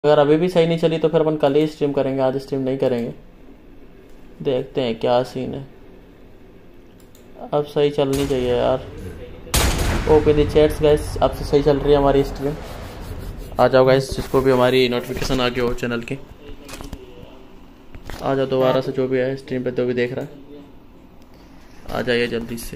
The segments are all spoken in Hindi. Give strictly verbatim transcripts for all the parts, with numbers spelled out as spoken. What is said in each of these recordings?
अगर अभी भी सही नहीं चली तो फिर अपन कल ही स्ट्रीम करेंगे, आज स्ट्रीम नहीं करेंगे। देखते हैं क्या सीन है। अब सही चलनी चाहिए यार। ओपन दी चैट्स गाइस, अब से सही चल रही है हमारी स्ट्रीम। आ जाओ गाइस, जिसको भी हमारी नोटिफिकेशन आ गई हो चैनल की, आ जाओ दोबारा से। जो भी है स्ट्रीम पे, जो भी देख रहा है आ जाइए जल्दी से।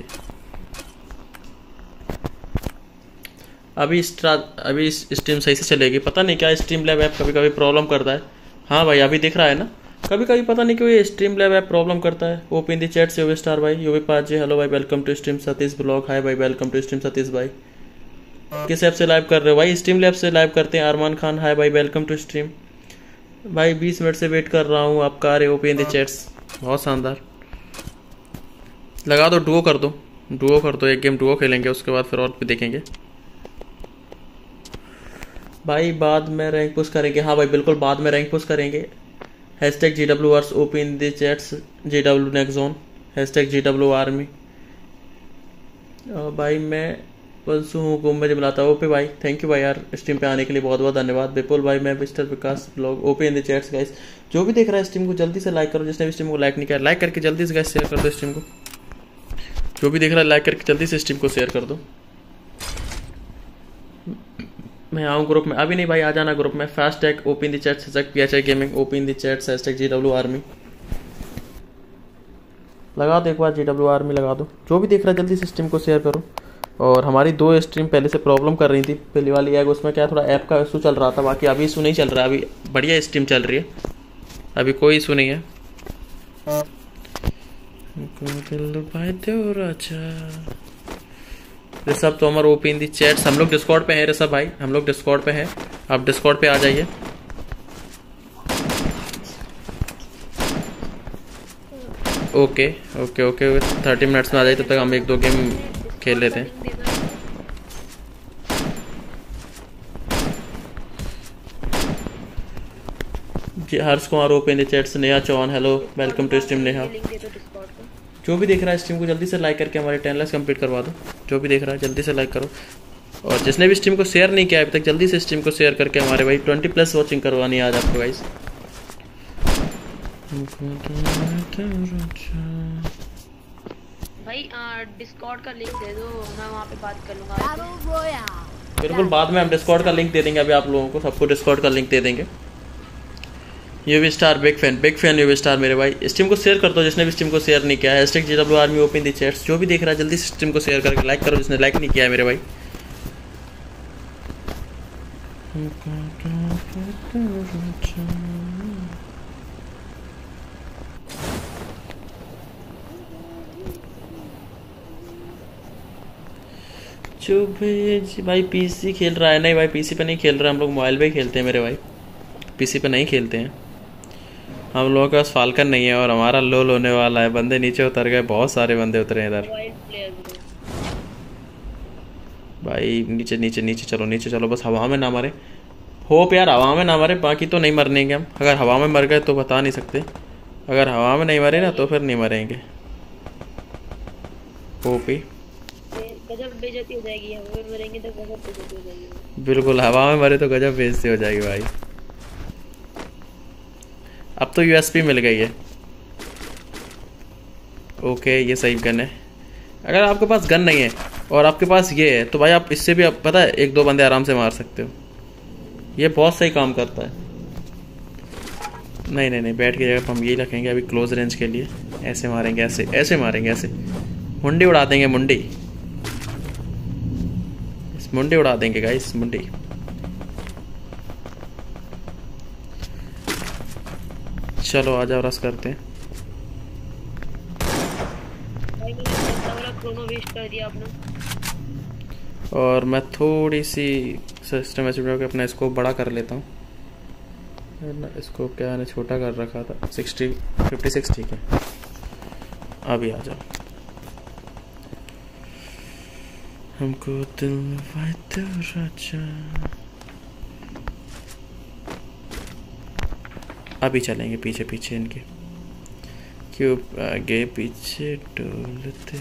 अभी अभी स्ट्रीम सही से चलेगी। पता नहीं क्या स्ट्रीम लैब ऐप कभी कभी प्रॉब्लम करता है। हाँ भाई, अभी दिख रहा है ना। कभी कभी पता नहीं क्यों ये स्ट्रीम लैब ऐप प्रॉब्लम करता है। ओपन दी चैट से यूवी स्टार भाई, यूवी पाँच जी हेलो भाई, welcome to stream Satish blog. Hi भाई, वेलकम टू स्ट्रीम सतीश भाई। किस ऐप से लाइव कर रहे हो भाई? स्ट्रीम लैब से लाइव करते हैं। अरमान खान हाय भाई, वेलकम टू स्ट्रीम भाई। बीस मिनट से वेट कर रहा हूँ आपका। अरे ओपन दी चैट्स बहुत शानदार। लगा दो, डुओ कर दो, डुओ कर दो। एक गेम डुओ खेलेंगे, उसके बाद फिर और भी देखेंगे भाई। बाद में रैंक पुश करेंगे। हाँ भाई बिल्कुल, बाद में रैंक पुश करेंगे। हैश टैग जी डब्ल्यू आर्स open the chats, G W next zone, hashtag G W army. भाई मैं परसों हूँ घूम में मिलाता हूँ। ओपे भाई थैंक यू भाई यार, स्ट्रीम पे आने के लिए बहुत बहुत धन्यवाद। विपुल भाई, मैं mister Vikas blog. Open the chats guys, जो भी देख रहा है स्ट्रीम को जल्दी से लाइक करो। जिसने भी स्ट्रीम को लाइक नहीं किया, लाइक करके जल्दी से गाइस शेयर कर दो स्ट्रीम को। जो भी देख रहा है लाइक करके जल्दी से स्ट्रीम को शेयर कर दो। मैं आऊँ ग्रुप में? अभी नहीं भाई, आ जाना ग्रुप में। Fast tag open the chat hashtag PHI gaming, open the chat hashtag GW army. लगा दो एक बार, जीडब्ल्यू आर्मी लगा दो। जो भी देख रहा है जल्दी से स्ट्रीम को शेयर करो। और हमारी दो स्ट्रीम पहले से प्रॉब्लम कर रही थी। पहली वाली है उसमें क्या थोड़ा ऐप का इशू चल रहा था, बाकी अभी इशू नहीं चल रहा है। अभी बढ़िया स्ट्रीम चल रही है, अभी कोई इशू नहीं है। Rishabh Tomar open the chats. हम लोग डिस्कॉर्ड पे हैं ऋषभ भाई, हम लोग डिस्कॉर्ड पे हैं। आप डिस्कॉर्ड पे आ जाइए। Okay okay okay, thirty minutes में आ जाइए। तब तक हम एक दो गेम खेल लेते हैं। जी Harsh Kumar open the chats. Neha Chauhan hello, welcome to stream Neha. जो भी देख रहा है स्ट्रीम को जल्दी से लाइक करके हमारे टेन लाख कंप्लीट करवा दो। जो भी देख रहा है जल्दी से लाइक करो। और जिसने भी स्ट्रीम को शेयर नहीं किया अभी तक, जल्दी से स्ट्रीम को शेयर करके हमारे भाई ट्वेंटी प्लस वॉचिंग करवानी है आज आपको गाइस। भाई डिस्कॉर्ड का लिंक दे दो, मैं वहाँ पे बात कर लूँगा। बिल्कुल, बाद में हम डिस्कॉर्ड का लिंक दे देंगे। अभी आप लोगों को सबको डिस्कॉर्ड का लिंक दे देंगे। UV star big fan, big fan UV star मेरे भाई। स्ट्रीम को शेयर कर दो जिसने भी स्ट्रीम को शेयर नहीं किया है। Hashtag G W army open the chats. जो भी देख रहा है जल्दी से स्ट्रीम को शेयर करके लाइक करो, जिसने लाइक नहीं किया है मेरे भाई। जो भी भाई पीसी खेल रहा है? नहीं भाई, पीसी पे नहीं खेल रहा, हम लोग मोबाइल पे ही खेलते हैं मेरे भाई। पीसी पे नहीं खेलते हैं हम लोगों के पास। फाल्कन नहीं है और हमारा लोल होने वाला है। बंदे नीचे उतर गए, बहुत सारे बंदे उतरे हैं इधर भाई। नीचे नीचे नीचे चलो, नीचे चलो, बस हवा में ना मरे। होप यार हवा में ना मरे, बाकी तो नहीं मरनेंगे हम। अगर हवा में मर गए तो बता नहीं सकते। अगर हवा में नहीं मरे ना तो फिर नहीं मरेंगे। होप ही गजब बेइज्जती हो जाएगी, हवा में मरेंगे तो गजब बेइज्जती हो जाएगी। बिल्कुल, हवा में मरे तो गजब बेइज्जती हो जाएगी भाई। अब तो यूएसपी मिल गई है। ओके, ये सही गन है। अगर आपके पास गन नहीं है और आपके पास ये है तो भाई आप इससे भी, आप पता है, एक दो बंदे आराम से मार सकते हो। ये बहुत सही काम करता है। नहीं नहीं नहीं, बैठ की जगह हम यही रखेंगे अभी क्लोज रेंज के लिए। ऐसे मारेंगे, ऐसे ऐसे मारेंगे, ऐसे मुंडी उड़ा देंगे। मुंडी मुंडी उड़ा देंगे गाइस, मुंडी। चलो आ जाओ, रस करते हैं। कर दिया आपने। और मैं थोड़ी सी सिस्टम एचपी अपना इसको बड़ा कर लेता हूँ। इसको क्या है, छोटा कर रखा था। सिक्सटी फिफ्टी सिक्स ठीक है। अभी आ जाओ। हमको दिल राजा। अभी चलेंगे पीछे पीछे इनके, क्यों आगे पीछे डोलते।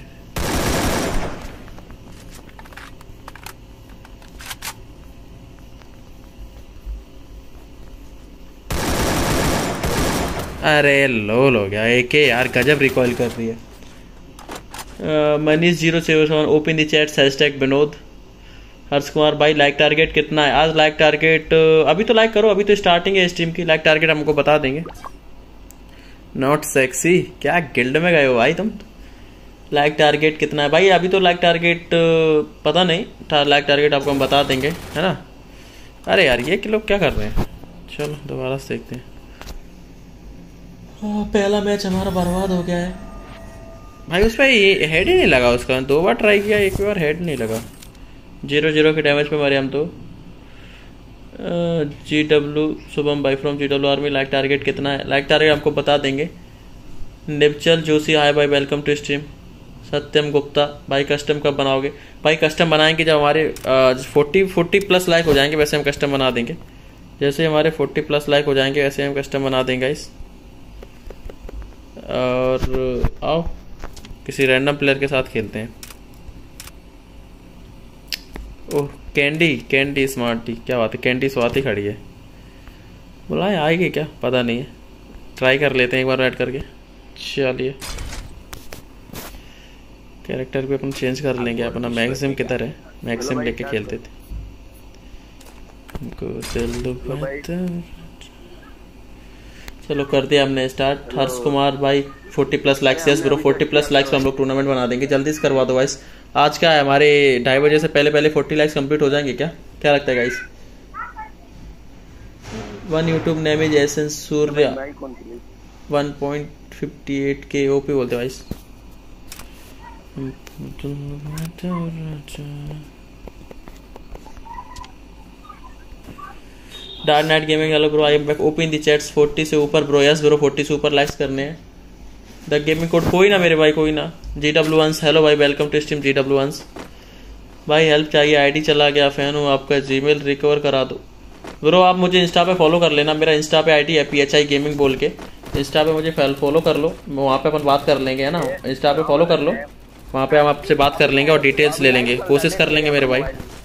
अरे लो लो गया एक यार, गजब रिकॉइल कर रही है। Manish zero seven seven open the chat hashtag Vinod. Harsh Kumar भाई लाइक टारगेट कितना है आज? लाइक टारगेट अभी तो लाइक करो, अभी तो स्टार्टिंग है स्ट्रीम की, लाइक टारगेट हमको बता देंगे। नॉट सेक्सी, क्या गिल्ड में गए हो भाई तुम? लाइक टारगेट कितना है भाई? अभी तो लाइक टारगेट पता नहीं, लाइक टारगेट आपको हम बता देंगे, है ना। अरे यार ये कि लोग क्या कर रहे हैं। चलो दोबारा से देखते हैं। पहला मैच हमारा बर्बाद हो गया है भाई। उस पर हेड ही नहीं लगा उसका, दो बार ट्राई किया, एक बार हेड नहीं लगा। जीरो जीरो के डैमेज पे मारे हम तो। जी डब्ल्यू शुभम भाई from G W army, like target कितना है? लाइक टारगेट आपको बता देंगे। निपचल जोशी हाय भाई, welcome to stream. Satyam Gupta भाई कस्टम कब बनाओगे? भाई कस्टम बनाएंगे जब हमारे फोर्टी फोर्टी प्लस लाइक हो जाएंगे, वैसे हम कस्टम बना देंगे। जैसे हमारे फोर्टी प्लस लाइक हो जाएंगे वैसे हम कस्टम बना देंगे इस। और आओ किसी रैंडम प्लेयर के साथ खेलते हैं। ओह कैंडी, कैंडी स्मार्टी, क्या बात है, कैंडी स्वाति खड़ी है। बुलाए आएगी क्या पता नहीं है, ट्राई कर लेते हैं एक बार ऐड करके। चलिए कैरेक्टर भी अपन चेंज कर लेंगे। अपना मैक्सिम किधर है? मैक्सिम लेके खेलते थे। चलो कर दिया हमने स्टार्ट। हर्ष कुमार भाई forty plus likes, yes bro forty plus likes पे हम लोग टूर्नामेंट बना देंगे, जल्दी से करवा दो गाइस। आज क्या है, हमारे ढाई बजे से पहले पहले फोर्टी लाइक्स कंप्लीट हो जाएंगे क्या? क्या लगता है guys? One YouTube name is essence Surya one point fifty eight K OP बोलते guys. Dark knight gaming hello bro, I am back open the chats. Forty से ऊपर ब्रो, यस ब्रो फोर्टी से ऊपर लाइक्स करने हैं। द गेमिंग कोड कोई ना मेरे भाई, कोई ना। जी डब्ल्यू वंस हेलो भाई, welcome to stream G W once भाई। हेल्प चाहिए, आईडी चला गया, फैन हूँ आपका, जीमेल रिकवर करा दो ब्रो। आप मुझे इंस्टा पे फॉलो कर लेना, मेरा इंस्टा पे आईडी है पी एच आई गेमिंग बोल के। इंस्टा पे मुझे फॉलो कर लो, वहाँ पे अपन बात कर लेंगे, है ना। इंस्टा पे फॉलो कर लो, वहाँ पे हम आपसे बात कर लेंगे और डिटेल्स ले लेंगे, कोशिश कर लेंगे मेरे भाई।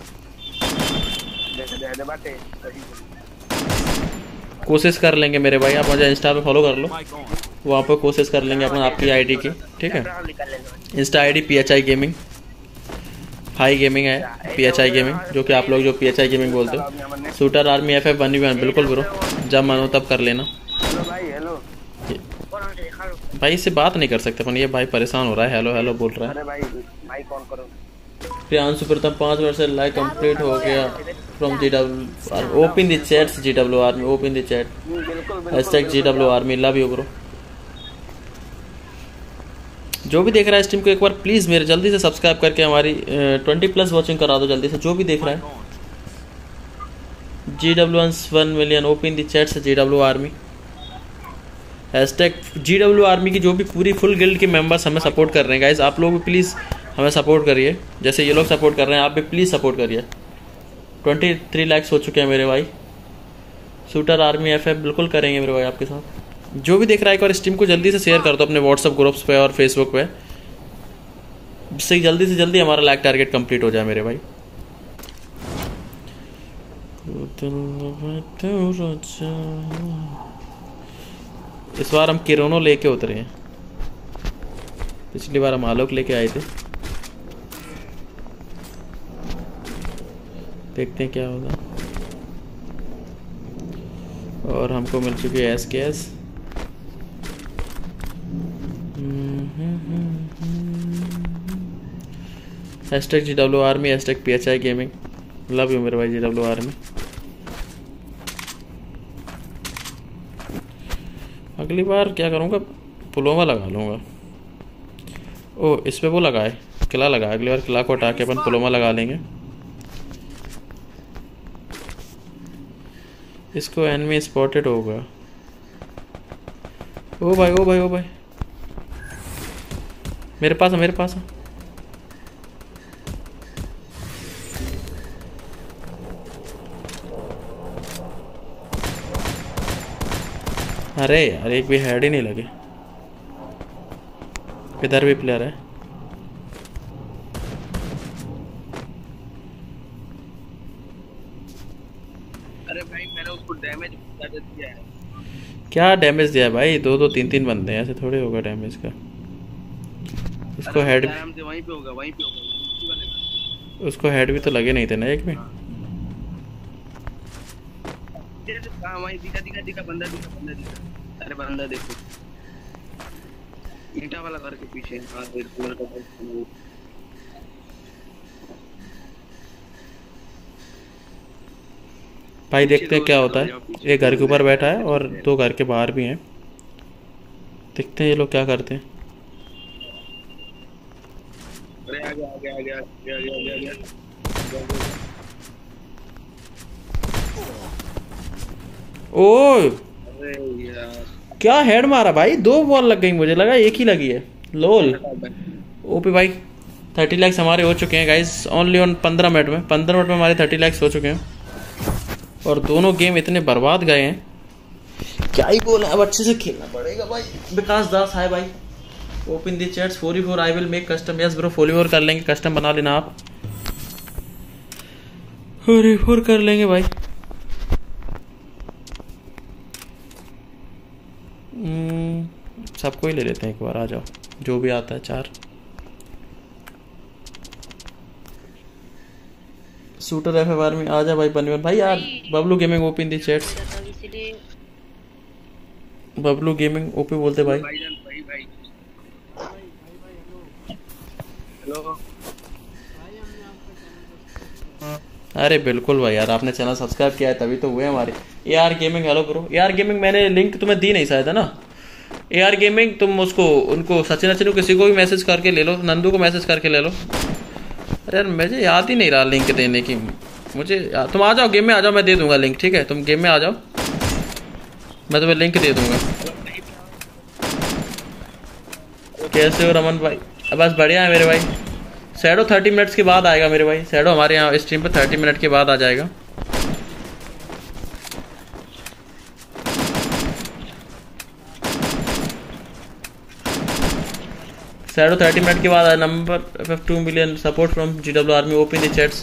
कोशिश कर लेंगे मेरे भाई, आप मुझे इंस्टा पे फॉलो कर लो, वहाँ पर कोशिश कर लेंगे अपन आपकी आईडी की, ठीक है। Insta ID P H I gaming, hi gaming है पी एच आई गेमिंग, जो कि आप लोग जो पी एच आई गेमिंग बोलते हो। Shooter army F F one v one, बिल्कुल ब्रो, जब मानो तब कर लेना भाई। इससे बात नहीं कर सकते अपन, ये भाई परेशान हो रहा है, हेलो हेलो बोल रहा है। प्रियांशु प्रथम पाँच वर्ष से लाइक कंप्लीट हो गया from G W. Open the chats G W army, open the chat hashtag G W army, love you bro. जो भी देख रहा है स्ट्रीम को एक बार प्लीज़ मेरे जल्दी से सब्सक्राइब करके हमारी ट्वेंटी प्लस वॉचिंग करा दो जल्दी से, जो भी देख रहा है। G W one million open the chats G W army hashtag G W army की जो भी पूरी फुल गिल्ड के मेंबर्स हमें सपोर्ट कर रहे हैं गाइस, आप लोग भी प्लीज़ हमें सपोर्ट करिए, जैसे ये लोग सपोर्ट कर रहे हैं आप भी प्लीज़ सपोर्ट करिए। ट्वेंटी थ्री लैक्स हो चुके हैं मेरे भाई। शूटर आर्मी एफ एफ बिल्कुल करेंगे मेरे भाई आपके साथ। जो भी देख रहा है एक बार स्ट्रीम को जल्दी से शेयर कर दो अपने व्हाट्सएप ग्रुप्स पे और फेसबुक पे, जिससे जल्दी से जल्दी हमारा लाइक टारगेट कंप्लीट हो जाए मेरे भाई। इस बार हम किरोनो लेके उतरे हैं, पिछली बार हम आलोक लेके आए थे, देखते हैं क्या होगा। और हमको मिल चुकी है S K S. Hashtag G W army, hashtag P H I gaming, love you मेरे भाई जी डब्ल्यू आर्मी। अगली बार क्या करूँगा, पुलोमा लगा लूँगा। ओ इस पे वो लगाए, किला लगा, अगली बार किला को हटा के अपन पुलोमा लगा लेंगे। इसको एनिमी स्पॉटेड होगा। ओ भाई ओ भाई ओ भाई मेरे पास है, मेरे पास है। अरे यार एक भी हेड ही नहीं लगे। इधर भी प्लेयर है। अरे भाई मैंने उसको डैमेज ज्यादा दिया है। क्या डैमेज दिया भाई, दो दो तीन तीन बंदे हैं, ऐसे थोड़े होगा डैमेज का। उसको हेड आराम से वहीं पे होगा, वहीं पे होगा। उसको हेड भी तो लगे नहीं थे ना एक में। हाँ वहीं दिखा दिखा दिखा बंदा दिखा बंदा दिखा। अरे बंदा देखो ईंटा वाला घर के पीछे। हाँ रेड कलर का। भाई देखते हैं क्या होता है। ये घर के ऊपर बैठा है और दो घर के बाहर भी हैं। देखते हैं ये लोग क्या करते हैं। अरे आ गया आ गया आ गया आ गया आ गया। ओह अरे यार क्या हेड मारा भाई, दो बॉल लग गई, मुझे लगा एक ही लगी है। लोल ओपी भाई थर्टी लैक्स हमारे हो चुके हैं गाइस ओनली ऑन पंद्रह मिनट में। पंद्रह मिनट में हमारे थर्टी लैक्स हो चुके हैं और दोनों गेम इतने बर्बाद गए हैं, क्या ही बोला। अब अच्छे से खेलना पड़ेगा भाई। विकास दास हाय भाई, open the chats. Forty four I will make custom. Yes bro forty four कर लेंगे, कस्टम बना लेना आप। फोर्टी फोर कर लेंगे भाई। सबको ही ले लेते हैं एक बार, आ जाओ जो भी आता है चार। शूटर एफ एफ आर में आ जा भाई बनिवन भाई। यार Bablu gaming open the chats. Bablu gaming OP बोलते भाई। अरे बिल्कुल भाई यार, आपने चैनल सब्सक्राइब किया है तभी तो हुए हमारे। A R gaming hello bro. A R gaming मैंने लिंक तुम्हें दी नहीं शायद, है ना। ए आर गेमिंग तुम उसको उनको सचिन अचिन किसी को भी मैसेज करके ले लो, नंदू को मैसेज करके ले लो। अरे यार मुझे याद ही नहीं रहा लिंक देने की मुझे। तुम आ जाओ गेम में आ जाओ, मैं दे दूंगा लिंक। ठीक है तुम गेम में आ जाओ, मैं तुम्हें लिंक दे दूंगा। कैसे हो रमन भाई? बस बढ़िया है मेरे भाई। शैडो थर्टी मिनट्स के बाद आएगा मेरे भाई। शैडो हमारे यहाँ स्ट्रीम पे थर्टी मिनट के बाद आ जाएगा। शैडो थर्टी मिनट के बाद आया। Number fifty two million support from G W army open the chats.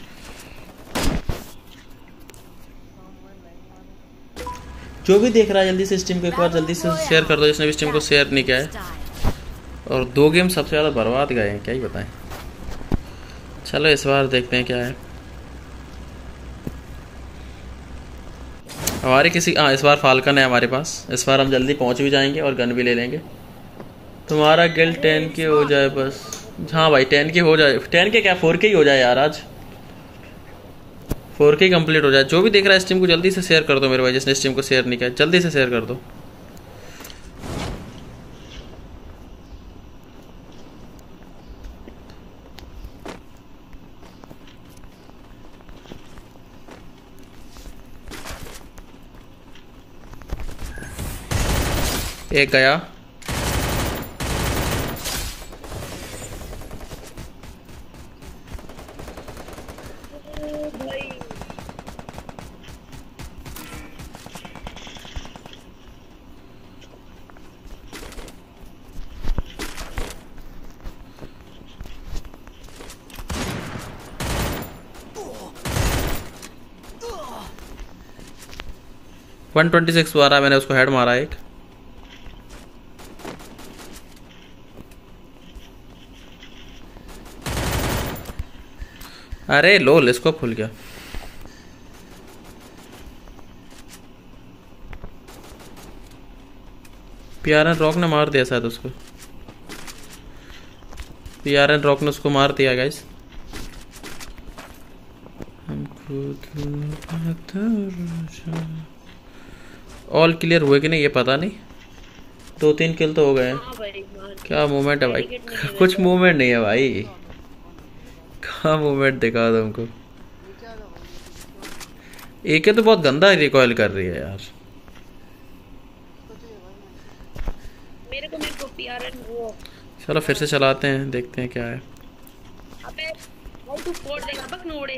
जो भी देख रहा है जल्दी से स्ट्रीम को एक बार जल्दी से शेयर कर दो, जिसने भी स्ट्रीम को शेयर नहीं किया है। और दो गेम सबसे ज़्यादा बर्बाद गए हैं, क्या ही बताएं। चलो इस बार देखते हैं क्या है हमारे किसी। हाँ इस बार फाल्कन है हमारे पास। इस बार हम जल्दी पहुंच भी जाएंगे और गन भी ले लेंगे। तुम्हारा गिल्ड टेन के हो जाए बस। हाँ भाई टेन के हो जाए। टेन के क्या फोर के ही हो जाए यार, आज फोर के कंप्लीट हो जाए। जो भी देख रहा है स्ट्रीम को जल्दी से शेयर कर दो मेरे भाई, जिसने स्ट्रीम को शेयर नहीं किया जल्दी से शेयर कर दो। एक गया। वन ट्वेंटी सिक्स मारा मैंने उसको, हेड मारा एक। अरे लोल इसको खुल गया। पीआरएन रॉक ने मार दिया शायद उसको। पीआरएन रॉक ने उसको मार दिया गाइस। ऑल क्लियर हुए कि नहीं ये पता नहीं। दो तीन किल तो हो गए हैं। क्या मूवमेंट है भाई? कुछ मूवमेंट नहीं है भाई। कहाँ मूवमेंट दिखा दो हमको। एक तो बहुत गंदा रिकॉइल कर रही है यार। मेरे को मेरे को पीआरएन वो। चलो फिर से चलाते हैं, देखते हैं क्या है। अबे भाई तू फोड़ देगा बकनोड़े।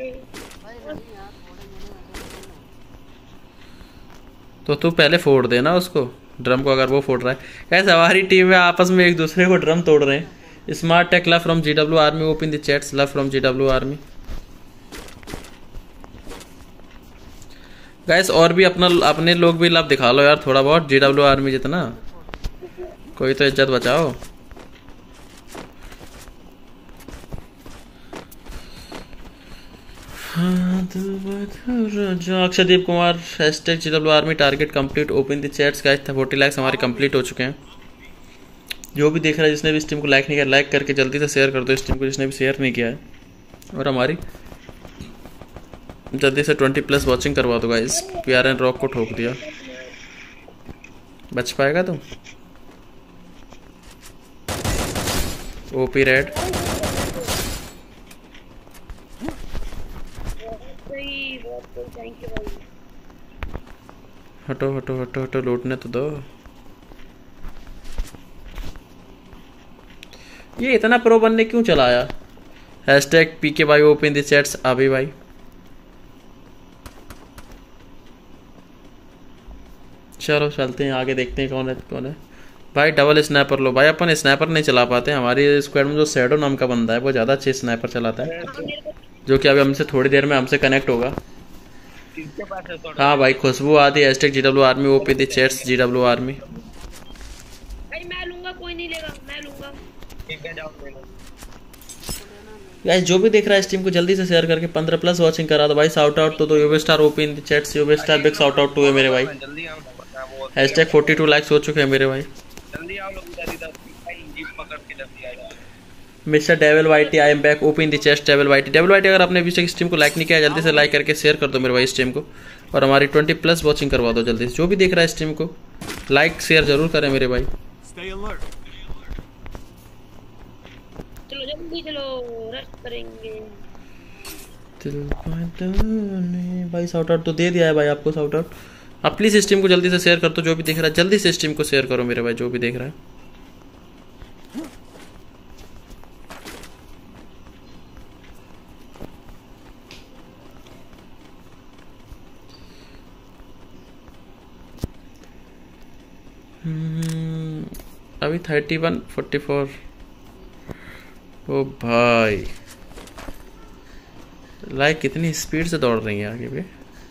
तो तू पहले फोड़ देना उसको, ड्रम को, अगर वो फोड़ रहा है। कैसे हमारी टीम में आपस में एक दूसरे को ड्रम तोड़ रहे हैं। Smart tech love from GW army open the chats. Love from GW army. Guys और भी अपना अपने लोग भी लाभ दिखा लो यार थोड़ा बहुत, जी डब्ल्यू आर्मी जितना, कोई तो इज्जत बचाओ। Akshardeep Kumar hashtag G W army target complete open the chats guys, forty likes हमारे कंप्लीट हो चुके हैं। जो भी देख रहा है जिसने भी स्ट्रीम को लाइक नहीं किया लाइक करके जल्दी से शेयर कर दो स्ट्रीम को, जिसने भी शेयर नहीं किया है, और हमारी जल्दी से ट्वेंटी प्लस वॉचिंग करवा दो गाइस। पीआर एन रॉक को ठोक दिया, बच पाएगा तुम? ओपी रेड हटो हटो हटो हटो, लूटने तो दो। ये इतना प्रो बनने क्यों चलाया? हैशटैग पी के भाई ओपन द चैट्स अभी भाई। चलो चलते हैं आगे, देखते हैं कौन है कौन है भाई। डबल स्नैपर लो भाई, अपन स्नैपर नहीं चला पाते। हमारी स्क्वाड में जो शैडो नाम का बंदा है वो ज़्यादा अच्छे स्नैपर चलाता है, जो कि अभी हमसे थोड़ी देर में हमसे कनेक्ट होगा। हाँ भाई Khushboo Adi hashtag G W army OP the chats G W army. भाई मैं लूंगा, कोई नहीं लेगा, मैं लूंगा। गाइस जो भी देख रहा है इस टीम को जल्दी से शेयर करके पंद्रह प्लस वॉचिंग करा दो भाई। शाउट आउट तो दो UV star OP in the chats, UV star big shout out to है मेरे भाई। हैशटैग फोर्टी टू लाइक्स हो चुके हैं मेरे भाई। जल्दी आओ लोग, इधर इधर भाई जीप पकड़ के जल्दी आ जाओ। Mister devil whitey I am back OP in the chest. Devil whitey devil whitey अगर आपने अभी तक स्ट्रीम को लाइक नहीं किया जल्दी से लाइक करके शेयर कर दो मेरे भाई स्ट्रीम को, और हमारी ट्वेंटी प्लस वॉचिंग करवा दो जल्दी से। जो भी देख रहा है स्ट्रीम को लाइक शेयर जरूर करें मेरे भाई। चलो जल्दी चलो, रश करेंगे भाई। शाउट आउट तो दे दिया है भाई आपको शाउट आउट। आप प्लीज़ स्ट्रीम को जल्दी से शेयर कर दो, जो भी देख रहा है जल्दी से स्ट्रीम को शेयर करो मेरे भाई, जो भी देख रहा है। अभी थर्टी वन फोर्टी फोर। ओ भाई लाइक कितनी स्पीड से दौड़ रही है आगे भी।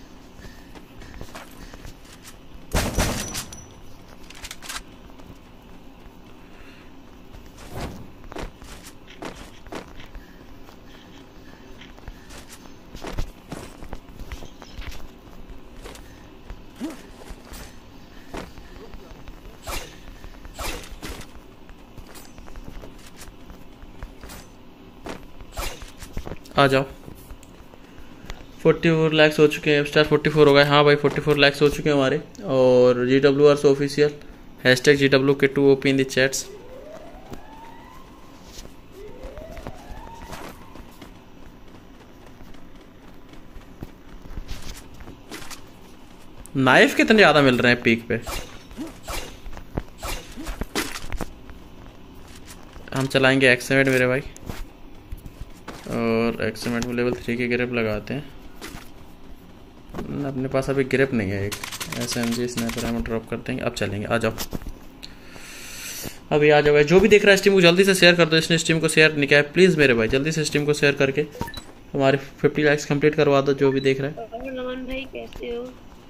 आ जाओ। फोर्टी फोर लैक्स हो चुके हैं, स्टार फोर्टी फोर हो गए। हाँ भाई फोर्टी फोर लैक्स हो चुके हैं हमारे। और G W R official hashtag G W के two OP in the chats. Knife कितने ज़्यादा मिल रहे हैं पीक पे। हम चलाएंगे एक्समेट मेरे भाई, और एक्समेट में लेवल थ्री की ग्रिप लगाते हैं। अपने पास अभी ग्रिप नहीं है, एक एस एम जी स्नाइपर हम ड्रॉप कर देंगे। अब चलेंगे, आ जाओ अभी आ जाओ। जो भी देख रहा है स्ट्रीम को जल्दी से शेयर कर दो, इसने स्ट्रीम को शेयर नहीं किया है प्लीज़ मेरे भाई, जल्दी से स्ट्रीम को शेयर करके हमारे फिफ्टी लाइक्स कंप्लीट करवा दो जो भी देख रहा है। नमन भाई कैसे हो?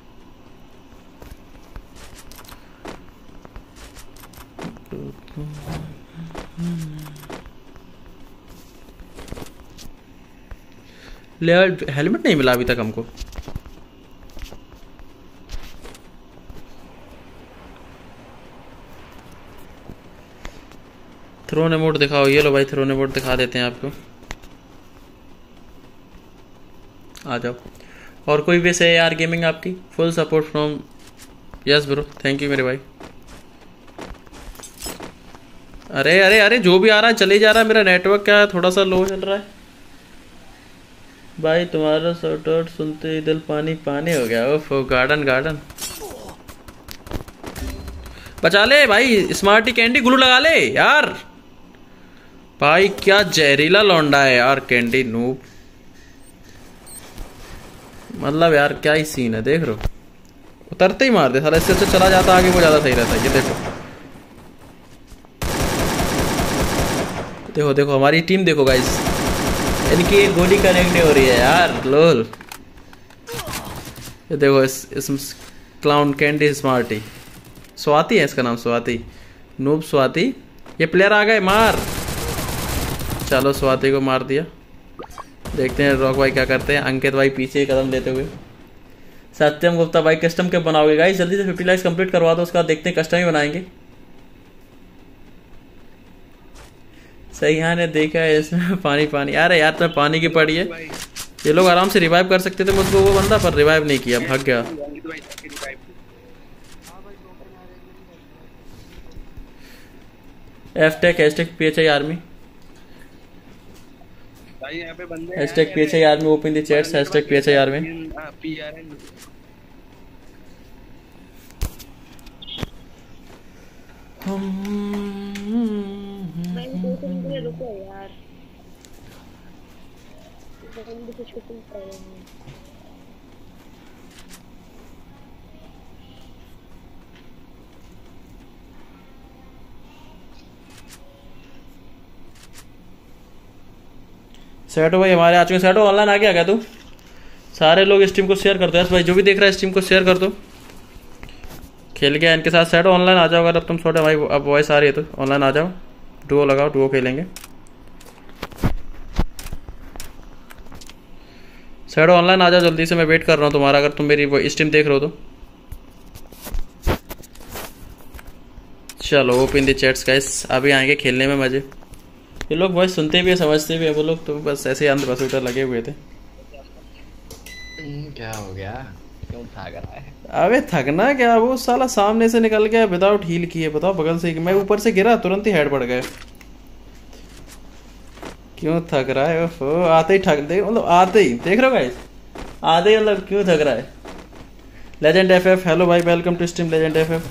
हेलमेट नहीं मिला अभी तक हमको। थ्रोन एमोट दिखाओ। ये लो भाई थ्रोन एमोट दिखा देते हैं आपको। आ जाओ। और कोई वैसे यार गेमिंग आपकी full support from yes bro, thank you मेरे भाई। अरे अरे अरे जो भी आ रहा है चले जा रहा है। मेरा नेटवर्क क्या है थोड़ा सा लो चल रहा है भाई। तुम्हारा शॉट आउट सुनते ही दिल पानी पानी हो गया। ओफ गार्डन गार्डन बचा ले भाई। स्मार्टी कैंडी ग्लू लगा ले यार। भाई क्या जहरीला लौंडा है यार कैंडी नूब। मतलब यार क्या ही सीन है, देख रहे हो उतरते ही मार दे साला। इससे अच्छा चला जाता आगे वो ज्यादा सही रहता है। ये देखो देखो देखो हमारी टीम देखो गाइस, इनकी एक गोली कनेक्ट नहीं हो रही है यार। लोल ये देखो इस, इस क्लाउन कैंडी स्मार्टी, स्वाति है इसका नाम, स्वाति, नूब स्वाति। ये प्लेयर आ गए, मार। चलो स्वाति को मार दिया। देखते हैं रॉक भाई क्या करते हैं। अंकित भाई पीछे कदम लेते हुए। सत्यम गुप्ता भाई कस्टम के बनाओगे गाइस, जल्दी से फिफ्टी लाइक्स कंप्लीट करवा दो, उसका देखते हैं कस्टम ही बनाएंगे। सही यहाँ ने देखा है इसमें पानी पानी। अरे यार तो पानी की पड़ी है। ये लोग आराम से रिवाइव कर सकते थे मुझको वो बंदा, पर रिवाइव नहीं किया, भाग गया। F tech hashtag PHI army, hashtag PHI army, open the chats, hashtag PHI army. मैं दो तीन दिन रुको यार, जल्दी से शूटिंग कर रहे हैं। सेटो भाई हमारे आ चुके हैं। सेटो ऑनलाइन आ गया क्या तू? सारे लोग स्ट्रीम को शेयर कर दो भाई, जो भी देख रहा है स्ट्रीम को शेयर कर दो। खेल गया इनके साथ। सेटो ऑनलाइन आ जाओ अगर अब तुम छोटे भाई, अब वॉइस आ रही है तो ऑनलाइन आ जाओ, डुओ लगाओ, डुओ खेलेंगे। सेटो ऑनलाइन आ जाओ जल्दी से, मैं वेट कर रहा हूँ तुम्हारा, अगर तुम मेरी स्ट्रीम देख रहे हो तो। चलो ओपन द चैट्स गाइस, अभी आएंगे खेलने में मजे। ये लोग वॉइस सुनते भी है, समझते भी है, वो लोग तो बस ऐसे अंध बसूटर लगे हुए थे। क्या हो गया, क्यों थक रहा है? अबे थकना क्या, वो साला सामने से निकल गया विदाउट हील किए, बताओ बगल से, मैं ऊपर से गिरा तुरंत ही हेड पड़ गए। क्यों थक रहा है? ओहो, आते ही थक दे, मतलब आते ही देख रहे हो गाइस, आते ही मतलब क्यों थक रहा है। लेजेंड एफएफ, हेलो भाई, welcome to stream legend FF.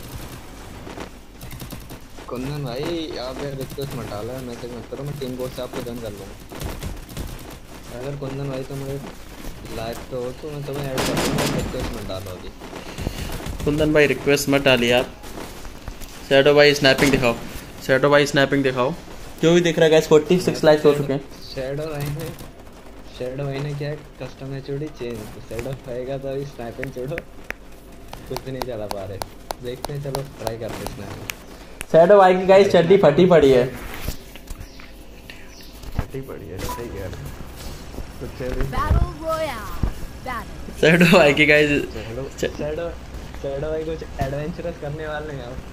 Kundan भाई आप रिक्वेस्ट मत डालो, मैसेज मत करो, मैं टीम कोड से आपको ज्वाइन कर लूँगा। अगर कुंदन भाई तो मेरे लाइव पे हो तो मैं तुम्हें ऐड कर दूँगा, रिक्वेस्ट मत डालो अभी। कुंदन भाई रिक्वेस्ट मत डालिए आप। शैडो भाई स्नैपिंग दिखाओ, शैडो भाई स्नैपिंग दिखाओ। जो भी दिख रहा है गाइस, छियालीस लाइक्स हो चुके हैं। शैडो भाई ने शैडो भाई ने क्या कस्टम है चूड़ी चेंज, शैडो आएगा तो अभी स्नैपिंग छोड़ो, कुछ नहीं चला पा रहे। देखते हैं, चलो ट्राई करते हैं स्नैपिंग। शैडो भाई की गाइस चड्डी फटी पड़ी है, फटी पड़ी है, सही कह रहे हो। तो चलिए शैडो भाई की गाइस, शैडो शैडो भाई कुछ एडवेंचरस करने वाले हैं आप।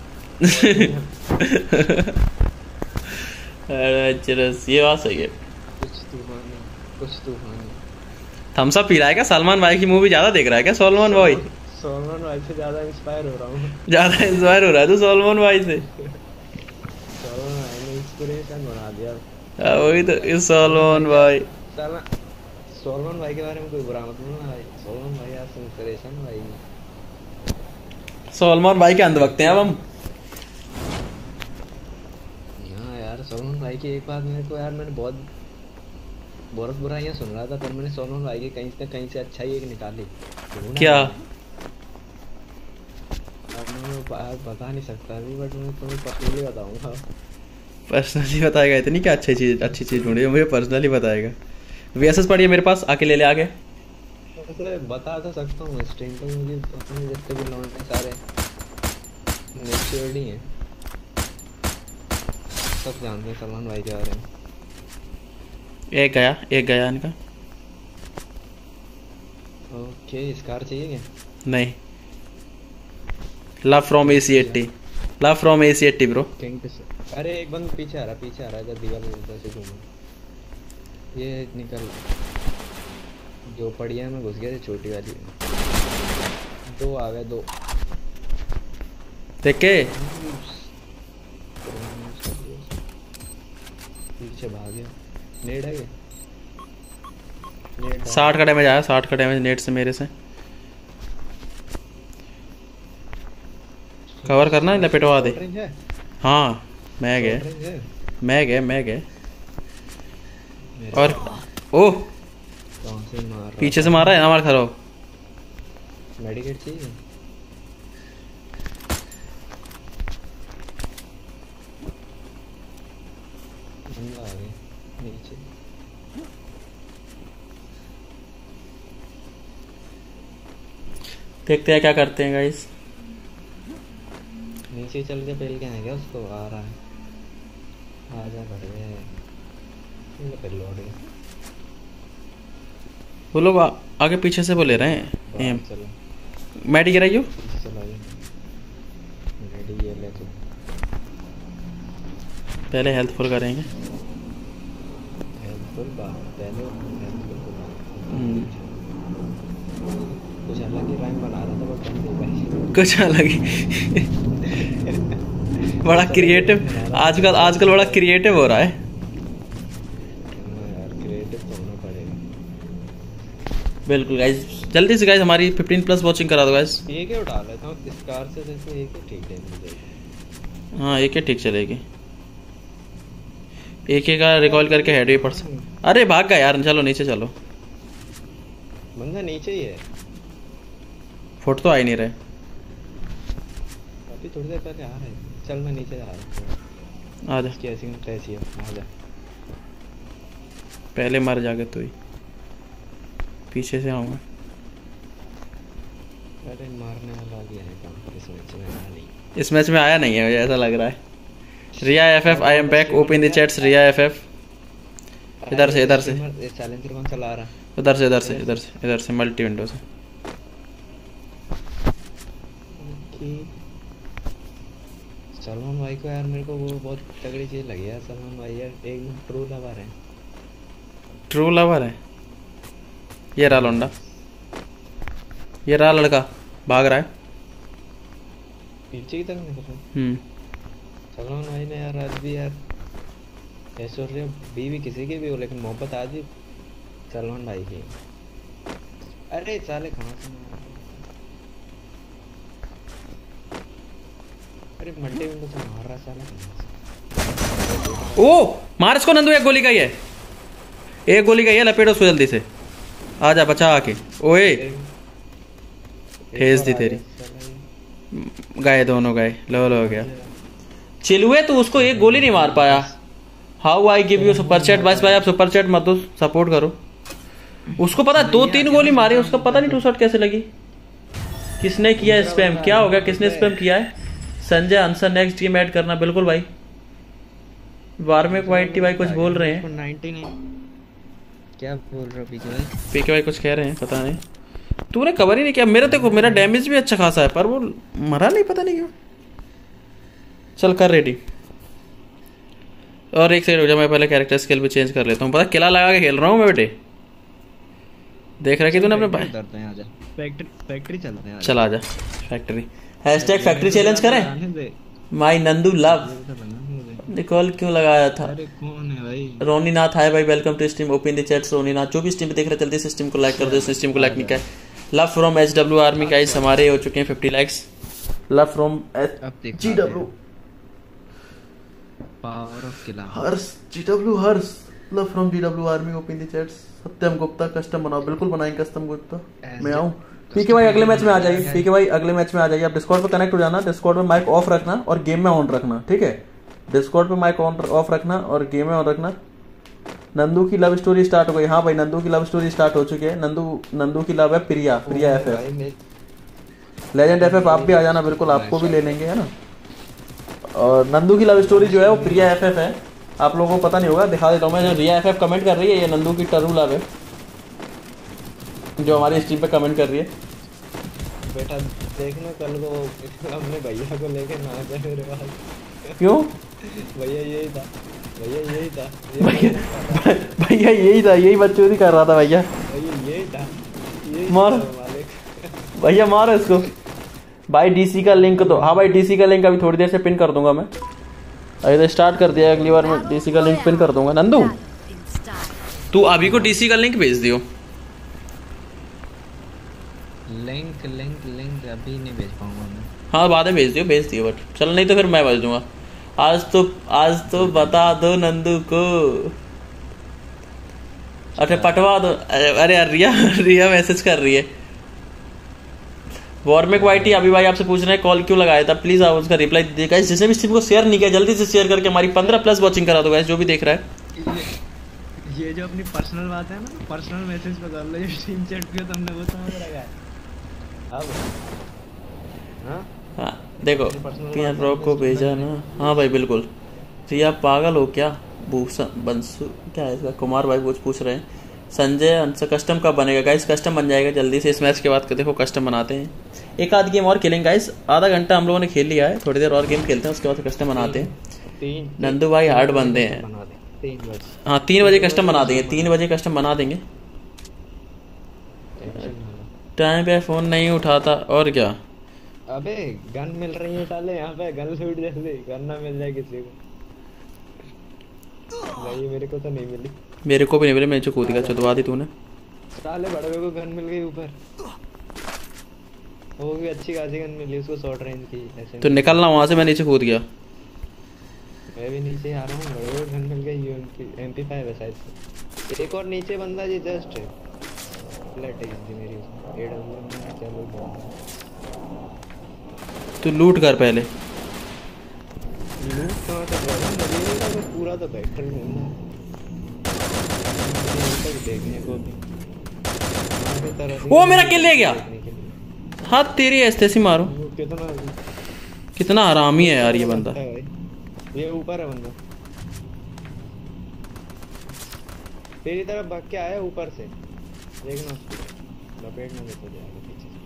एडवेंचरस, ये बात सही है। कुछ तूफानी, कुछ तूफानी। थम्स अप पी रहा है क्या? सलमान भाई की मूवी ज्यादा देख रहा है क्या सलमान भाई? सलमान भाई से ज्यादा इंस्पायर हो रहा हूँ। ज्यादा इंस्पायर हो रहा है तो सलमान भाई से? सलमान भाई ने इंस्पिरेशन बना दिया। हाँ वही तो, इस सलमान भाई। सलमान भाई के बारे में कोई बुरा मत बोलना भाई, सलमान भाई आपसे इंस्पिरेशन भाई। सलमान भाई के अंधभक्त हैं अब हम। हाँ यार, सलमान भाई की एक बात मेरे को यार, मैंने बहुत बहुत बुराइयां सुन रहा था, पर मैंने सलमान भाई की कहीं से कहीं से अच्छाई एक निकाली। क्या? मैं बता नहीं सकता अभी, बट मैं तुम्हें पर्सनली बताऊंगा। पर्सनली बताएगा? इतनी क्या अच्छी चीज, अच्छी चीज ढूंढी है, मुझे पर्सनली बताएगा। वीएसएस पड़ी है मेरे पास, आके ले ले आगे। तो बता तो सकता हूँ स्ट्रीम पे, मुझे अपने जितने भी लॉन्च हैं सारे नेचुरल ही हैं, सब जानते हैं सलमान भाई के बारे में। एक गया, एक गया इनका। ओके, स्कार चाहिए क्या? नहीं, love from AC eighty, love from AC eighty bro. अरे एक बंद पीछे आ रहा, पीछे आ रहा है, जब दीवार में ऊपर से घूमा, ये निकल जो पड़िया में घुस गया, छोटी वाली। दो आ गए, दो देख के पीछे भाग गया। नेट है क्या? साठ का डैमेज आया, साठ का डैमेज नेट से मेरे से। कवर करना है, लपेटवा दे। हाँ मैं गए, मैं गए, मैं गए। और ओह से मार पीछे से मारा है ना, मार खराब। मेडिकेट चाहिए? बंदा आ गया नीचे। देखते हैं क्या करते हैं गाइस। नीचे चल के पेल के आए क्या उसको? आ रहा है, आ जा बढ़ गए ये पेल लौट गया। वो लोग आ- आगे पीछे से वो ले रहे हैं एम। चलो मैडी गिराइयो। चलो आइए रेडी ये ले तू। पहले हेल्थ फुल करेंगे। हेल्पफुल बात पहले हेल्पफुल को बात हम्म, कुछ अलग ही रैंक बना रहा था वो बंद हो गई। कुछ अलग ही बड़ा क्रिएटिव आजकल आजकल बड़ा क्रिएटिव हो रहा है। हाँ यार क्रिएटिव तो होना पड़ेगा। बिल्कुल गाइस, जल्दी से गाइस हमारी फिफ्टीन प्लस वॉचिंग करा दो गाइस। ये क्या उठा लेता हूँ इस कार से जैसे एक ही ठीक है। हाँ एक ही ठीक चलेगी। एक ही का रिकॉल करके हेड भी पड़ सकता। अरे भाग गया यार, चलो नीचे चलो। बंदा नीचे ही है। फुट तो आ ही नहीं रहे। अभी थोड़ी देर पहले आ रहा है। चल मैं नीचे जा रहा हूँ। आ जा, इसकी ऐसी कैसी है? आ जा। पहले मर जाके तू ही। पीछे से आऊंगा। अरे मारने वाला भी है काम इस मैच में आया नहीं। इस मैच में आया नहीं है मुझे ऐसा लग रहा है। Riya F F I am back, open the chats Riya F F. इधर से इधर से चैलेंजर कौन चला रहा है? इधर से इधर से इधर से इधर से मल्टी विंडो से। सलमान भाई को यार मेरे को वो बहुत तगड़ी चीज लगी यार। सलमान भाई यार एकदम ट्रू लवर है। ट्रू लवर है। ये रहा लौंडा, ये रहा लड़का भाग रहा है। पीछे की तरफ निकल रहा है। हम्म, सलमान भाई ने यार आज भी यार ऐश्वर्या बीवी किसी की भी हो लेकिन मोहब्बत आज भी सलमान भाई की। अरे साले कहाँ से मार? अरे मल्टी विंडो से मार रहा साला कहाँ से? ओ मार इसको नंदू, एक गोली का ही है, एक गोली का ही है। लपेटो उसको जल्दी से, आ जा बचा आके। ओए भेज दी तेरी। गए दोनों गए, लो लो हो गया। चिलुए तू उसको एक गोली नहीं मार पाया। How I give you super chat. बस भाई आप सुपर चैट मत दो, सपोर्ट करो। उसको पता दो तीन गोली मारी, उसको पता नहीं टू शॉट कैसे लगी। किसने किया स्पैम? क्या हो गया, किसने स्पैम किया है? Sanjay answer next game add करना। बिल्कुल भाई। वार्मिक वाइटी भाई कुछ बोल रहे हैं। क्या बोल रहा पीछे भाई? पीके भाई कुछ कह रहे हैं, पता नहीं। तूने कवर ही नहीं किया। मेरा देखो मेरा डैमेज भी अच्छा खासा है पर वो मरा नहीं, पता नहीं क्यों। चल कर रेडी। और एक सेकंड हो जा, मैं पहले कैरेक्टर स्किल भी चेंज कर लेता हूँ। पता किला लगा के खेल रहा हूँ मैं बेटे। देख रहा है कि तूने अपने भाई। फैक्ट्री फैक्ट्री चलते हैं। चल आ जा फैक्ट्री। हैशटैग फैक्ट्री चैलेंज करें। माई नंदू लव। निकॉल क्यों लगाया था? अरे कौन है भाई? रोनी नाथ हाय भाई, welcome to stream, open the chats. Roni Nath जो भी स्ट्रीम पे देख रहे हैं जल्दी से स्ट्रीम को लाइक कर दो। स्ट्रीम को लाइक नहीं किया। Love from H W army guys हमारे हो चुके हैं fifty likes. Love from G W power of किला Harsh G W Harsh. Love from G W army, open the chats. Satyam Gupta custom बनाओ। बिल्कुल बनाएंगे कस्टम गुप्ता। मैं आऊँ पीके भाई, अगले मैच में आ जाइए। पीके भाई अगले मैच में आ जाइए। आप डिस्कॉर्ड पे कनेक्ट हो जाना। डिस्कॉर्ड पे माइक ऑफ रखना और गेम में ऑन रखना, ठीक है? डिस्कॉर्ड पे माइक ऑन ऑफ रखना और गेम में ऑन रखना। नंदू की लव स्टोरी स्टार्ट हो गई। हाँ भाई नंदू की लव स्टोरी स्टार्ट हो चुकी है। नंदू नंदू की लव है Priya, Priya F F. Legend F F आप भी आ जाना, बिल्कुल आपको भी ले लेंगे, है ना? और नंदू की लव स्टोरी जो है वो प्रिया एफ एफ है। आप लोगों को पता नहीं होगा, दिखा देता हूँ मैं। रिया एफ एफ कमेंट कर रही है, ये नंदू की टरू लव है जो हमारी स्ट्रीम पे कमेंट कर रही है। बेटा देखना कल को अपने भैया को लेके ना जाए मेरे पास। क्यों? भैया यही था, भैया यही था, भैया भैया यही था, यही बच्चों कर रहा था भैया। भैया यही था, यही मार भैया, मारो इसको भाई। डीसी का लिंक तो, हाँ भाई डीसी का लिंक अभी थोड़ी देर से पिन कर दूंगा मैं। अभी तो स्टार्ट कर दिया, अगली बार मैं डीसी का लिंक पिन कर दूंगा। नंदू तू अभी को डीसी का लिंक भेज दियो। लिंक लिंक लिंक अभी नहीं भेज पाऊंगा मैं। हाँ बाद में भेज दियो, भेज दियो बट चल, नहीं तो फिर मैं भेज दूंगा। आज तो आज तो बता दो नंदू को। अच्छा पटवा दो। अरे यार रिया रिया मैसेज कर रही है। वॉर्मिक वाइटी अभी भाई आपसे पूछ रहे हैं कॉल क्यों लगाया था। प्लीज आप उसका रिप्लाई दीजिए गाइस। जिसने भी स्ट्रीम को शेयर नहीं किया जल्दी से शेयर करके हमारी पंद्रह प्लस वॉचिंग करा दो गाइस, जो भी देख रहा है। ये जो अपनी पर्सनल बात है ना, पर्सनल मैसेज पे कर लो। ये स्ट्रीम चैट पे तुमने वो समझ रखा है। अब हाँ हाँ देखो तीन ब्रो को भेजा ना। हाँ भाई बिल्कुल। रिया पागल हो क्या? भूषण बंसु क्या है इसका? कुमार भाई कुछ पूछ रहे हैं। संजय अंश कस्टम कब बनेगा गाइस? कस्टम बन जाएगा जल्दी से। इस मैच के बाद देखो कस्टम बनाते हैं। एक आध गेम और खेलेंगे गाइस। आधा घंटा हम लोगों ने खेल लिया है, थोड़ी देर और गेम खेलते हैं, उसके बाद कस्टम बनाते हैं। नंदू भाई हार्ड बंदे हैं। हाँ तीन बजे कस्टम बना देंगे, तीन बजे कस्टम बना देंगे। टाइम पे फोन नहीं उठाता और क्या? अबे गन मिल रही है साले यहाँ पे, गन लूट जैसे गन ना मिल जाए किसी को। नहीं मेरे को तो नहीं मिली। मेरे को भी नहीं मिली, मैं जो कूद गया चुदवा दी तूने। साले बड़े को गन मिल गई ऊपर, वो भी अच्छी खासी गन मिली उसको, शॉर्ट रेंज की ऐसे। तो निकलना वहां से, मैं नीचे कूद गया। मैं भी नीचे आ रहा हूँ, बड़े को गन मिल गई यूएमपी एम पी फाइव है शायद से। एक और नीचे बंदा जी जस्ट फ्लैट है मेरी उसमें एडब्ल्यू में। चलो तू लूट कर पहले। लूट कहाँ तक गया मुझे नहीं लगा, पूरा तो बैठल घूमना देखने को भी। वो मेरा किल ले गया। हाँ तेरी ऐसे ऐसी मारो। कितना कितना हरामी है यार ये बंदा। ये ऊपर है बंदा, तेरी तरफ भाग के आया ऊपर से, देखना लपेट ना देता जाएगा पीछे से।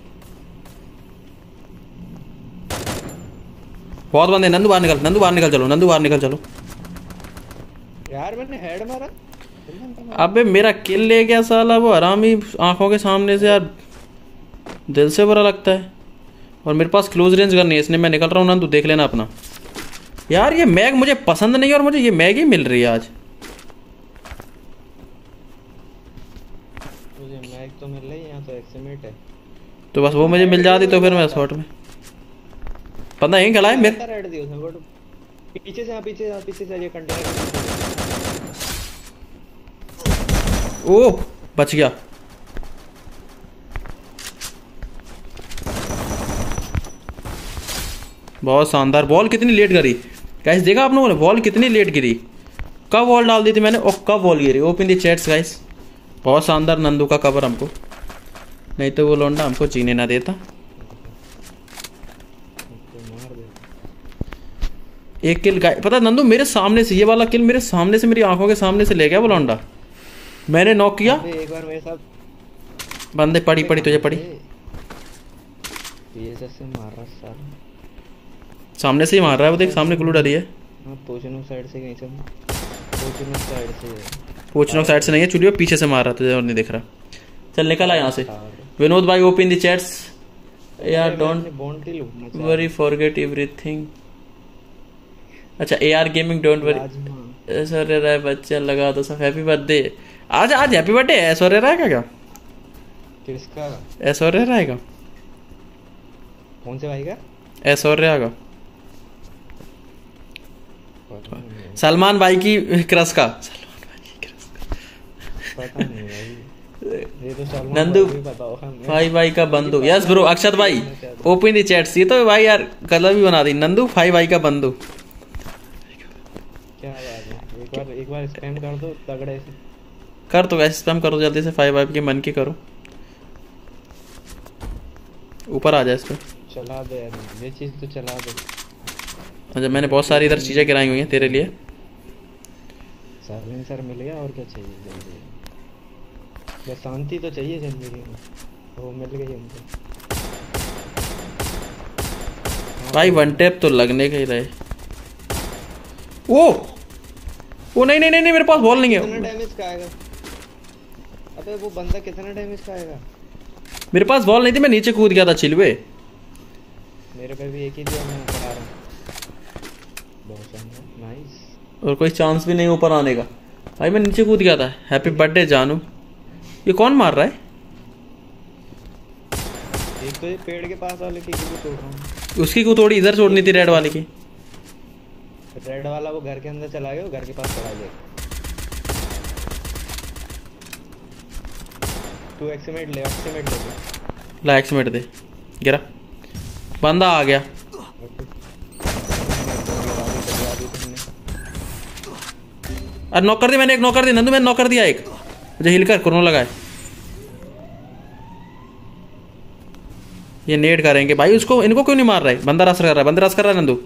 बहुत बंदे। नंदू बाहर निकल, नंदू बाहर निकल चलो, नंदू बाहर निकल चलो। यार मैंने हेड मारा। अबे मेरा किल ले गया साला वो हरामी आंखों के सामने से यार, दिल से बुरा लगता है। और मेरे पास क्लोज रेंज गन नहीं है, इसलिए मैं निकल रहा हूँ। नंदू देख लेना अपना। यार ये मैग मुझे पसंद नहीं है और मुझे ये मैग ही मिल रही है आज। मुझे मैग तो मिल रही है, यहाँ तो एक्समेट है। तो बस वो मुझे मिल जाती तो फिर मैं शॉट में बंदा यहीं खड़ा है मेरे। रेड दी उसने बट पीछे से, पीछे से पीछे से ये कंटेनर। ओह बच गया। बहुत शानदार। बॉल कितनी लेट गिरी गाइस, देखा आप लोगों ने? बॉल कितनी लेट गिरी, कब बॉल डाल दी थी मैंने और कब बॉल गिरी। Open the chats guys. बहुत शानदार नंदू का कवर हमको, नहीं तो वो लौंडा हमको जीने ना देता। एक किल गाइस, पता नंदू मेरे सामने से, ये वाला किल मेरे सामने से, मेरी आंखों के सामने से ले गया वो लौंडा। मैंने नॉक किया। एक बार मेरे साथ बंदे पड़ी पड़ी तुझे पड़ी। ये जैसे मार रहा साला, सामने से ही मार रहा है वो, देख सामने ग्लू डरी है। हां पोचनो साइड से कहीं से, पोचनो साइड से, पोचनो साइड से नहीं है चुलियो, पीछे से मार रहा तुझे और नहीं दिख रहा। चल निकल आ यहाँ से। विनोद भाई ओपन द चैट्स यार, डोंट वरी फॉरगेट एवरीथिंग। अच्छा A R gaming don't worry. ऐसा रे रहा है बच्चा, लगा दो सब। Happy birthday. आज आज हैप्पी बर्थडे है। ऐसा रे रहा है क्या? किसका? ऐसा रे रहेगा। कौन से भाई का? ऐसा रे आएगा सलमान भाई की क्रश का। सलमान भाई की क्रश का पता नहीं भाई, ये तो सलमान नंदू भाई पता होगा। भाई भाई का बंधु। Yes bro. अक्षत भाई ओपन द चैट्स। ये तो भाई यार कलर भी बना दी। नंदू भाई भाई का बंधु। क्या बात है, एक बार एक बार स्पैम कर दो तगड़े से। कर तो वैसे स्पैम करो जल्दी से। फाइव फाइव के मन की करो। ऊपर आ जाए इस पे। चला दे यार, ये चीज तो चला दे। अच्छा मैंने बहुत सारी इधर चीजें गिराई हुई हैं तेरे लिए। साइलेंसर मिल गया, और क्या चाहिए जल्दी? बस शांति तो चाहिए जिंदगी में, वो मिल गई हमको। भाई वन टैप तो लगने का ही रहे। ओ ओ नहीं नहीं नहीं, नहीं मेरे पास बॉल नहीं है। कितना डैमेज का आएगा? अबे वो बंदा कितना डैमेज का आएगा? मेरे पास बॉल नहीं थी, मैं नीचे कूद गया था चिलवे। मेरे पे भी एक ही दिया, मैं ऊपर आ रहा हूं। बहुत शानदार, नाइस। और कोई चांस भी नहीं ऊपर आने का। भाई मैं नीचे कूद गया था। हैप्पी बर्थडे जानू। ये कौन मार रहा है? एक तो ये पेड़ के पास वाले की को तोड़ रहा हूं। उसकी को थोड़ी इधर छोड़नी थी, रेड वाले की। रेड वाला वो घर के अंदर चला गया, वो घर के पास चला गया। तू एक्समेट ले, एक्समेट ले। ला एक्समेट दे। गिरा बंदा आ गया। अरे नॉक कर दी मैंने, एक नॉक कर दी नंदू, मैंने नॉक कर दिया एक। मुझे हिल कर कोरोना लगाए। ये नेट करेंगे भाई उसको, इनको क्यों नहीं मार रहा है? बंदा रस कर रहा है, बंदा रस कर रहा है नंदू।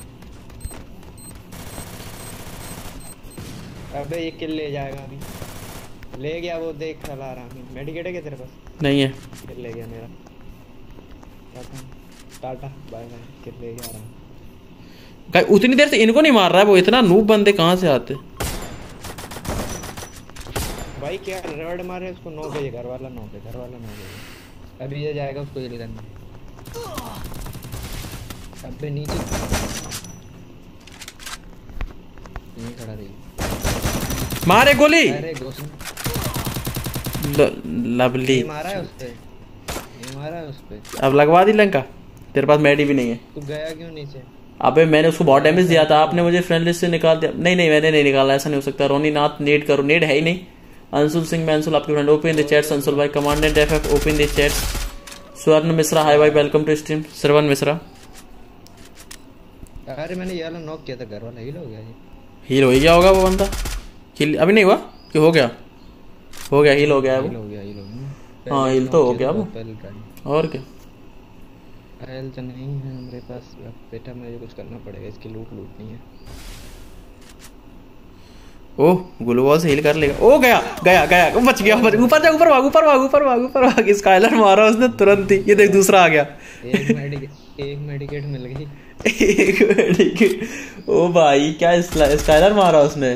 अबे ये किल ले जाएगा अभी, ले गया वो, देख साला आरामी। मेडिकेट है क्या तेरे पास? नहीं है। किल ले गया मेरा, टाटा बाय बाय, किल ले गया आराम। भाई उतनी देर से इनको नहीं मार रहा है वो, इतना नूब बंदे कहाँ से आते? भाई क्या रेड मारे उसको, नौ पे घर वाला, नौ पे घर वाला, नौ पे अभी ये जाएगा उसको हिल करने। अबे नीचे नहीं खड़ा रही, मारे गोली। अरे घुस लवली, ये मारा है उस पे, ये मारा है उस पे। अब लगवा दी लंका, तेरे पास मेडी भी नहीं है। तू गया क्यों नीचे? अबे मैंने उसको बहुत डैमेज दिया था, आपने मुझे फ्रेंड लिस्ट से निकाल दिया। नहीं नहीं मैंने नहीं निकाला, ऐसा नहीं हो सकता। रोनी नाथ नेड करो, नेड है ही नहीं। अंशुल सिंह मैं अंशुल आपके friend, open the chats Anshul भाई। Commandant FF open the chats. Swarn Mishra hi भाई, welcome to stream. Shravan Mishra, अरे मैंने ये वाला नॉक किया था, घर वाला हील हो गया ये। हील हो गया होगा वो बंदा, हील अभी नहीं हुआ कि हो गया? हो गया, हील हो गया है हील वो। हो गया, हील हो गया। हाँ हील तो हो गया वो, पहले ट्राई। और क्या। हेल तो नहीं है हमारे पास। अब बेटा मुझे कुछ करना पड़ेगा, इसकी लूट लूटनी है। ओह ग्लूवॉल से हील कर लेगा। ओ गया गया गया, बच गया। ऊपर जा, ऊपर भाग, ऊपर भाग, ऊपर भाग, ऊपर भाग। स्काइलर मारा उसने तुरंत ही। ये देख दूसरा आ गया। एक मेडिकेट एक मेडिकेट मिल गई। एक मेडिकेट। ओ भाई क्या स्काइलर मारा उसने।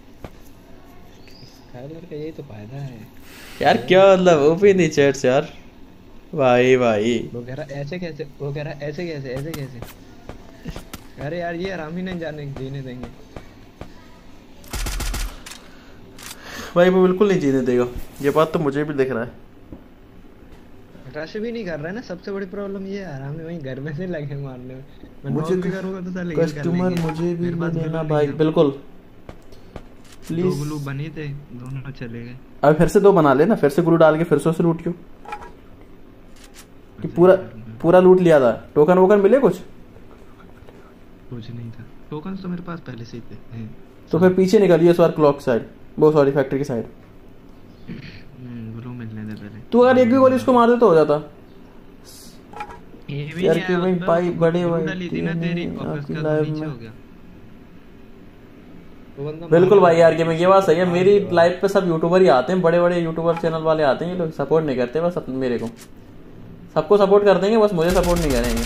स्काइलर का यही तो फायदा है यार, क्या मतलब ओपी नहीं चैट्स यार। भाई भाई वो कह रहा ऐसे कैसे, वो कह रहा ऐसे कैसे, ऐसे कैसे। अरे यार ये आराम ही नहीं जाने जीने देंगे भाई, वो बिल्कुल नहीं जीने देगा, ये बात तो मुझे भी दिख रहा है। रश भी नहीं कर रहा है ना, सबसे बड़ी प्रॉब्लम ये है। आराम वहीं घर में से लगे मारने में। मैं मुझे भी करूंगा तो साले कस्टमर मुझे भी देना भाई, बिल्कुल प्लीज। दो ग्लू बने थे, दोनों चले गए। अब फिर से दो बना लेना, फिर से ग्लू डाल के फिर से उसे लूट क्यों कि पूरा पूरा लूट लिया था। टोकन वोकन मिले कुछ? कुछ नहीं था, टोकन तो मेरे पास पहले से ही थे। तो फिर पीछे निकलिए इस बार क्लॉक साइड, वो सॉरी फैक्ट्री की साइड। ग्लू मिलने दे पहले। तू अगर एक भी गोली उसको मार दे तो हो जाता। ये भी यार नहीं क्यों भाई आया, भाई बड़े भाई डाली थी ना तेरी ऑफिस का, लाइव नीचे में। हो गया वो बंदा। बिल्कुल भाई यार, गेमिंग ये बात सही है। मेरी लाइव पे सब यूट्यूबर ही आते हैं, बड़े बड़े यूट्यूबर चैनल वाले आते हैं। ये लोग सपोर्ट नहीं करते बस अपने मेरे को। सबको सपोर्ट कर देंगे, बस मुझे सपोर्ट नहीं करेंगे।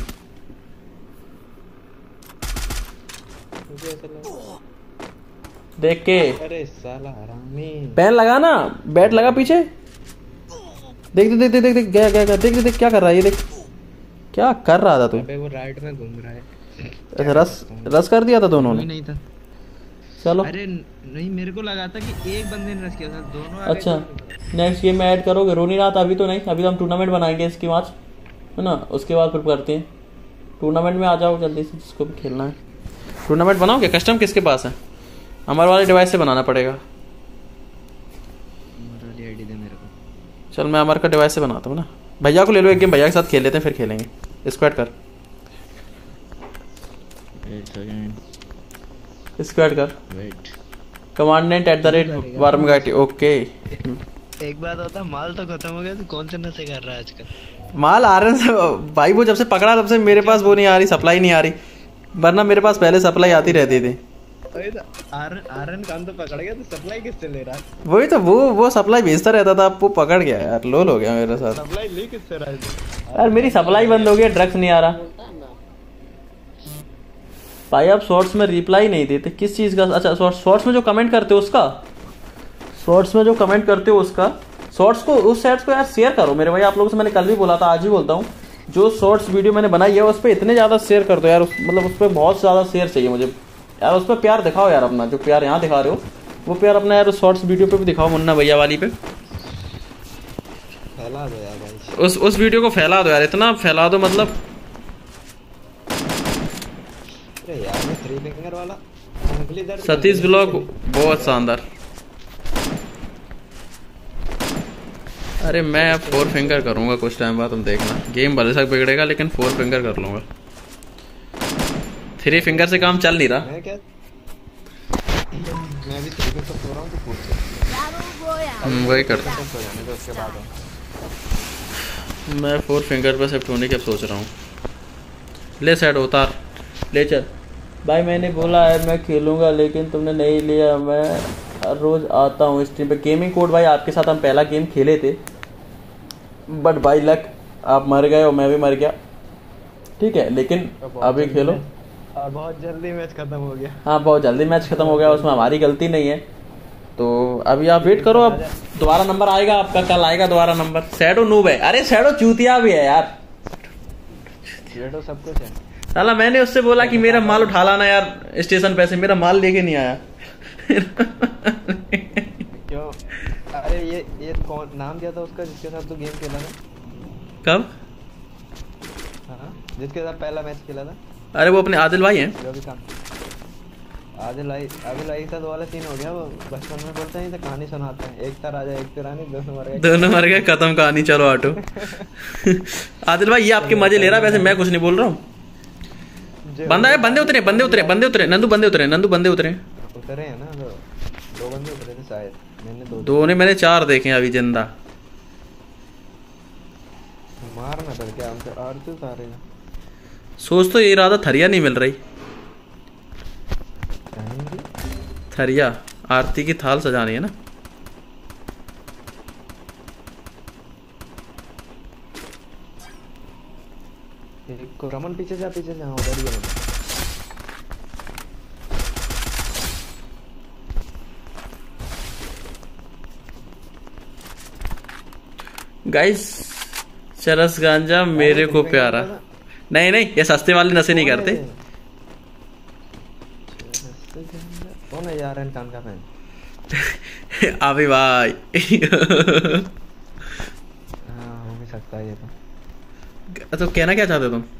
मुझे ऐसा लगा देख के अरे साला हरामी। पैन लगा ना, बैट लगा पीछे। देख देख देख देख देख गया गया गया, देख देख देख क्या कर रहा है ये, देख क्या कर रहा था तू। अबे वो राइट में घूम रहा है। ऐसे रस रस कर दिया था दोनों ने। नहीं था। चलो अरे नहीं, मेरे को लगा था कि एक बंदे ने रस किया था, दोनों आगे। अच्छा नेक्स्ट गेम में ऐड करोगे रोनी रात? अभी तो नहीं, अभी तो हम टूर्नामेंट बनाएंगे इसकी मैच है ना, उसके बाद फिर करते हैं। टूर्नामेंट में आ जाओ जल्दी से, जिसको भी खेलना है। टूर्नामेंट बनाओगे? कस्टम किसके पास है? हमारे वाले डिवाइस से बनाना पड़ेगा। वाली आईडी दे मेरे को। चल मैं हमारे का डिवाइस से बनाता हूँ ना। भैया को ले लो एक गेम, भैया के साथ खेल लेते हैं, फिर खेलेंगे। स्क्वाड कर, स्क्वाड कर। Wait, commandant at the rate warm गाइटी। ओके एक बात होता, माल तो खत्म हो गया, तो कौन से नशे कर रहा है आजकल? माल आ रहे हैं भाई, वो जब से पकड़ा तब से मेरे पास वो नहीं आ रही, सप्लाई नहीं आ रही, वरना मेरे पास पहले सप्लाई आती रहती थी। आरन आरन काम तो पकड़ गया, तो सप्लाई किससे ले रहा है? वही तो, वो वो सप्लाई भेजता रहता था, अब वो पकड़ गया यार, लोल हो गया मेरे साथ। सप्लाई ले किससे रहा है? यार मेरी सप्लाई बंद हो गई, ड्रग्स नहीं आ रहा भाई। आप शॉर्ट्स में रिप्लाई नहीं देते, किस चीज़ का? अच्छा शॉर्ट्स में जो कमेंट करते हो उसका, शॉर्ट्स में जो कमेंट करते हो उसका, शॉर्ट्स को उस सेट्स को यार शेयर करो मेरे भाई। आप लोगों से मैंने कल भी बोला था, आज भी बोलता हूँ, जो शॉर्ट्स वीडियो मैंने बनाई है उस पर इतने ज़्यादा शेयर कर दो यार, उस, मतलब उस पर बहुत ज़्यादा शेयर चाहिए मुझे यार। उस पर प्यार दिखाओ यार अपना, जो प्यार यहाँ दिखा रहे हो वो प्यार अपना यार शॉर्ट्स वीडियो पे भी दिखाओ, मुन्ना भैया वाली पे फैला दो यार भाई। उस उस वीडियो को फैला दो यार, इतना फैला दो मतलब। अरे यार मैं थ्री फिंगर वाला उंगली दर्द। सतीश ब्लॉग बहुत शानदार। अरे मैं अब फोर फिंगर करूंगा कुछ टाइम बाद, तुम देखना। गेम भले से बिगड़ेगा लेकिन फोर फिंगर कर लूंगा। थ्री फिंगर से काम चल नहीं रहा। मैं क्या, मैं भी थ्री फिंगर सो रहा हूं, तो पूछ हम वही करते हैं। सो जाने दो, उसके बाद मैं फोर फिंगर पे शिफ्ट होने की अब सोच रहा हूँ। ले सेट उतार ले चल भाई। मैंने बोला है मैं खेलूँगा लेकिन तुमने नहीं लिया। मैं रोज़ आता हूँ स्ट्रीम पे। गेमिंग कोड भाई आपके साथ हम पहला गेम खेले थे बट भाई लक आप मर गए और मैं भी मर गया। ठीक है लेकिन अभी खेलो। बहुत जल्दी मैच खत्म हो गया। हाँ बहुत जल्दी मैच खत्म हो गया, उसमें हमारी गलती नहीं है। तो अभी आप वेट करो, अब दोबारा नंबर आएगा आपका, कल आएगा दोबारा नंबर। शैडो नूब है। अरे शैडो चूतिया भी है यार। शैडो सब कुछ है साला। मैंने उससे बोला कि मेरा माल उठा लाना यार स्टेशन पे से, मेरा माल लेके नहीं आया। क्यों? अरे ये ये कौन नाम क्या था उसका जिसके साथ तू गेम खेला था? कब? हाँ जिसके साथ पहला मैच खेला था। अरे वो अपने आदिल भाई हैं। जो भी काम आदिल भाई आदिल भाई का वाला सीन हो गया। वो बचपन में बोलते हैं तो कहानी सुनाते हैं, एक था राजा एक था रानी, दोनों मर गए। दोनों मर गए, खत्म कहानी, चलो ऑटो। आदिल भाई ये आपके मजे ले रहा है, वैसे मैं कुछ नहीं बोल रहा हूँ। बंदा है, बंदे उतरे बंदे उतरे बंदे उतरे नंदू बंदे उतरे नंदू बंदे उतरे उतरे हैं ना। दो दो बंदे उतरे थे शायद। मैंने दो दो ने मैंने चार देखे अभी जिंदा। मारना पड़ क्या हमसे आरती उतारेगा। सोच तो ये रहा था थरिया नहीं मिल रही। थरिया आरती की थाल सजानी है ना। एक रमन पीछे जा पीछे जा उधर ही है। गाइस चरस गांजा मेरे को प्यारा। नहीं नहीं ये सस्ते वाले नशे नहीं करते। कौन है यार कान का फैन? अभी भाई। हाँ हो भी सकता है ये तो। तो कहना क्या चाहते हो तुम?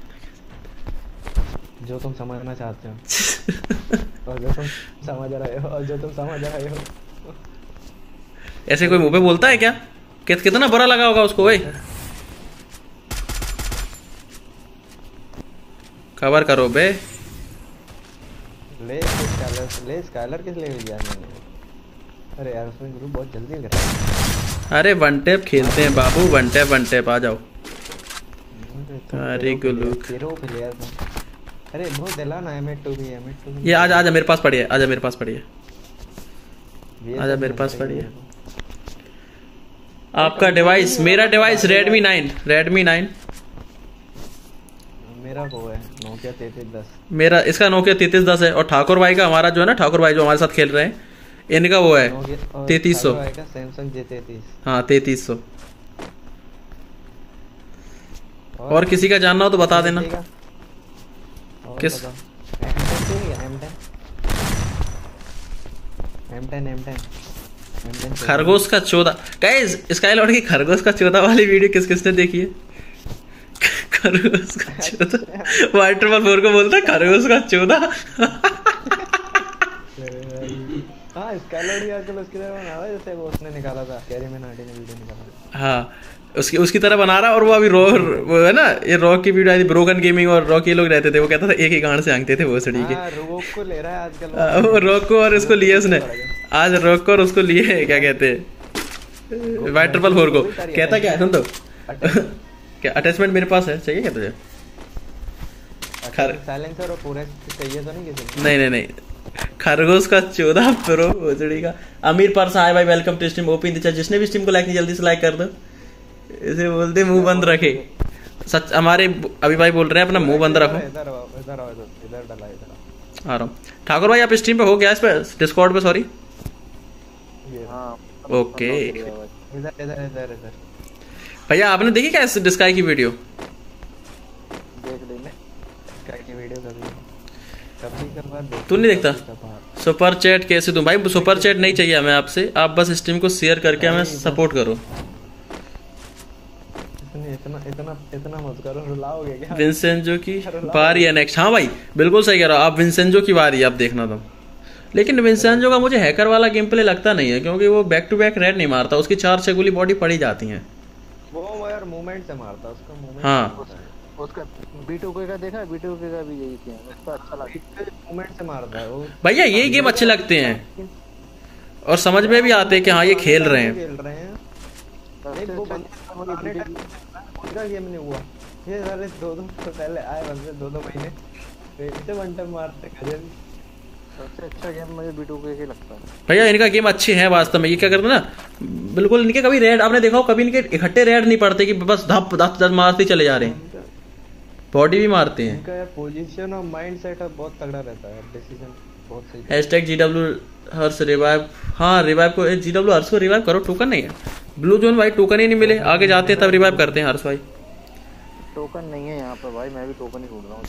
जो तुम समझना चाहते हो और जो तुम समझ रहे हो और जो तुम समझ रहे हो। ऐसे कोई मुंह पे बोलता है क्या? कित कितना बुरा लगा होगा उसको। भाई खबर करो बे। ले स्काइलर ले स्काइलर किस ले गया मैंने? अरे यार उसमें ग्रुप बहुत जल्दी कर रहा है। अरे वन टैप खेलते हैं बाबू, वन टैप वन टैप आ जाओ। अरे गुल्लू तेरो प्लेयर था। अरे बहुत दिला ना एम टू भी एम टू भी। ये आजा आजा मेरे पास पड़ी है, आजा मेरे पास पड़ी है, आजा मेरे पास पड़ी है। आपका डिवाइस? मेरा device Redmi nine Redmi nine. मेरा वो है नोकिया तैंतीस दस। मेरा इसका नोकिया तैंतीस दस है। और ठाकुर भाई का, हमारा जो है ना ठाकुर भाई जो हमारे साथ खेल रहे हैं, इनका वो है तैंतीस सौ। सैमसंग जे तैंतीस। हाँ तैंतीस सौ। और किसी का जानना हो तो बता देना। किस? खरगोश का चौदह। गाइस स्काईलॉर्ड की खरगोश का चौदह वाली वीडियो किस किसने देखी है? खरगोश का चौदह। वाइटर बॉल फोर को बोलता है खरगोश का चौदह। हाँ स्काईलॉर्ड आजकल उसकी तरह बना रहा है जैसे वो उसने निकाला था, कैरी मैनार्डी ने वीडियो निकाला। हाँ उसकी उसकी तरह बना रहा। और वो अभी रो वो है ना, ये रॉक की वीडियो आई थी, ब्रोकन गेमिंग और रॉक ये लोग रहते थे। वो कहता था एक ही गांड से आंगते थे वो सड़ी के। रॉक को ले रहा है आजकल। वो रॉक को और उसको लिए उसने आज, रॉक को और उसको लिए क्या कहते हैं वाइट ट्रिपल फोर को। कहता क्या है सुन तो, क्या अटैचमेंट मेरे पास है, चाहिए क्या तुझे? साइलेंसर और पूरा चाहिए तो नहीं किसी? नहीं नहीं नहीं खरगोश का चौदह प्रो भोसड़ी का। अमीर परसा है भाई, वेलकम टू स्ट्रीम। ओपी इंतजार जिसने भी स्ट्रीम को लाइक नहीं जल्दी से लाइक कर दो। इसे बोलते मुंह बंद रखे। सच हमारे अभी भाई बोल रहे हैं अपना मुंह बंद रखो। इधर आओ इधर आओ इधर डाला इधर आ रहा हूँ। ठाकुर भाई आप स्ट्रीम पे हो गया, इस पे डिस्कॉर्ड पे सॉरी। हाँ ओके इधर इधर इधर इधर। भैया आपने देखी क्या इस डिस्काई की वीडियो? देख लेने स्काई की वीडियो कभी कभी करवा दे। तू नहीं देखता? सुपर चैट कैसे दूं भाई? सुपर चैट नहीं चाहिए हमें आपसे, आप बस स्ट्रीम को शेयर करके हमें सपोर्ट करो। इतना इतना इतना मत करो, रुलाओगे क्या? विंसेंजो की बारी है नेक्स्ट। हाँ भाई बिल्कुल सही कह रहा हो आप, विंसेंजो की बारी आप देखना तुम। लेकिन विंसेंजो का मुझे हैकर वाला गेम प्ले लगता नहीं है, क्योंकि वो बैक टू बैक रेड नहीं मारता, उसकी चार छह गोली बॉडी पड़ी जाती हैं। वो यार मूवमेंट से मारता उसका मूवमेंट। हाँ उसका बी टू के का देखा, बी टू के का भी यही किया, उसका अच्छा लगा, मूवमेंट से मारता है वो। भैया यही गेम अच्छे लगते हैं और समझ में भी आते हैं कि हाँ ये खेल रहे हैं। खेल रहे हैं। इनका गेम नहीं हुआ। ये साले दो दो तो पहले आए बंदे दो दो महीने फिर से वन टाइम मारते गजब। सबसे अच्छा गेम मुझे बी टू के ही लगता है भैया। इनका गेम अच्छे हैं वास्तव में। ये क्या करते हैं ना, बिल्कुल इनके कभी रेड आपने देखा हो, कभी इनके इकट्ठे रेड नहीं पड़ते कि बस धप धप धप मारते चले जा रहे हैं, बॉडी भी मारते हैं। इनका यार पोजीशन और माइंड सेटअप बहुत तगड़ा रहता है, डिसीजन बहुत सही। Hashtag GW Harsh revive. हाँ रिवाइव को, जीडब्ल्यू हर्ष को रिवाइव करो, टोकन नहीं है। ब्लू जोन भाई टोकन ही नहीं मिले, आगे जाते हैं तब रिवाइव करते हैं हर्ष भाई। टोकन नहीं है यहाँ पर भाई, मैं भी टोकन ही ढूंढ रहा हूँ।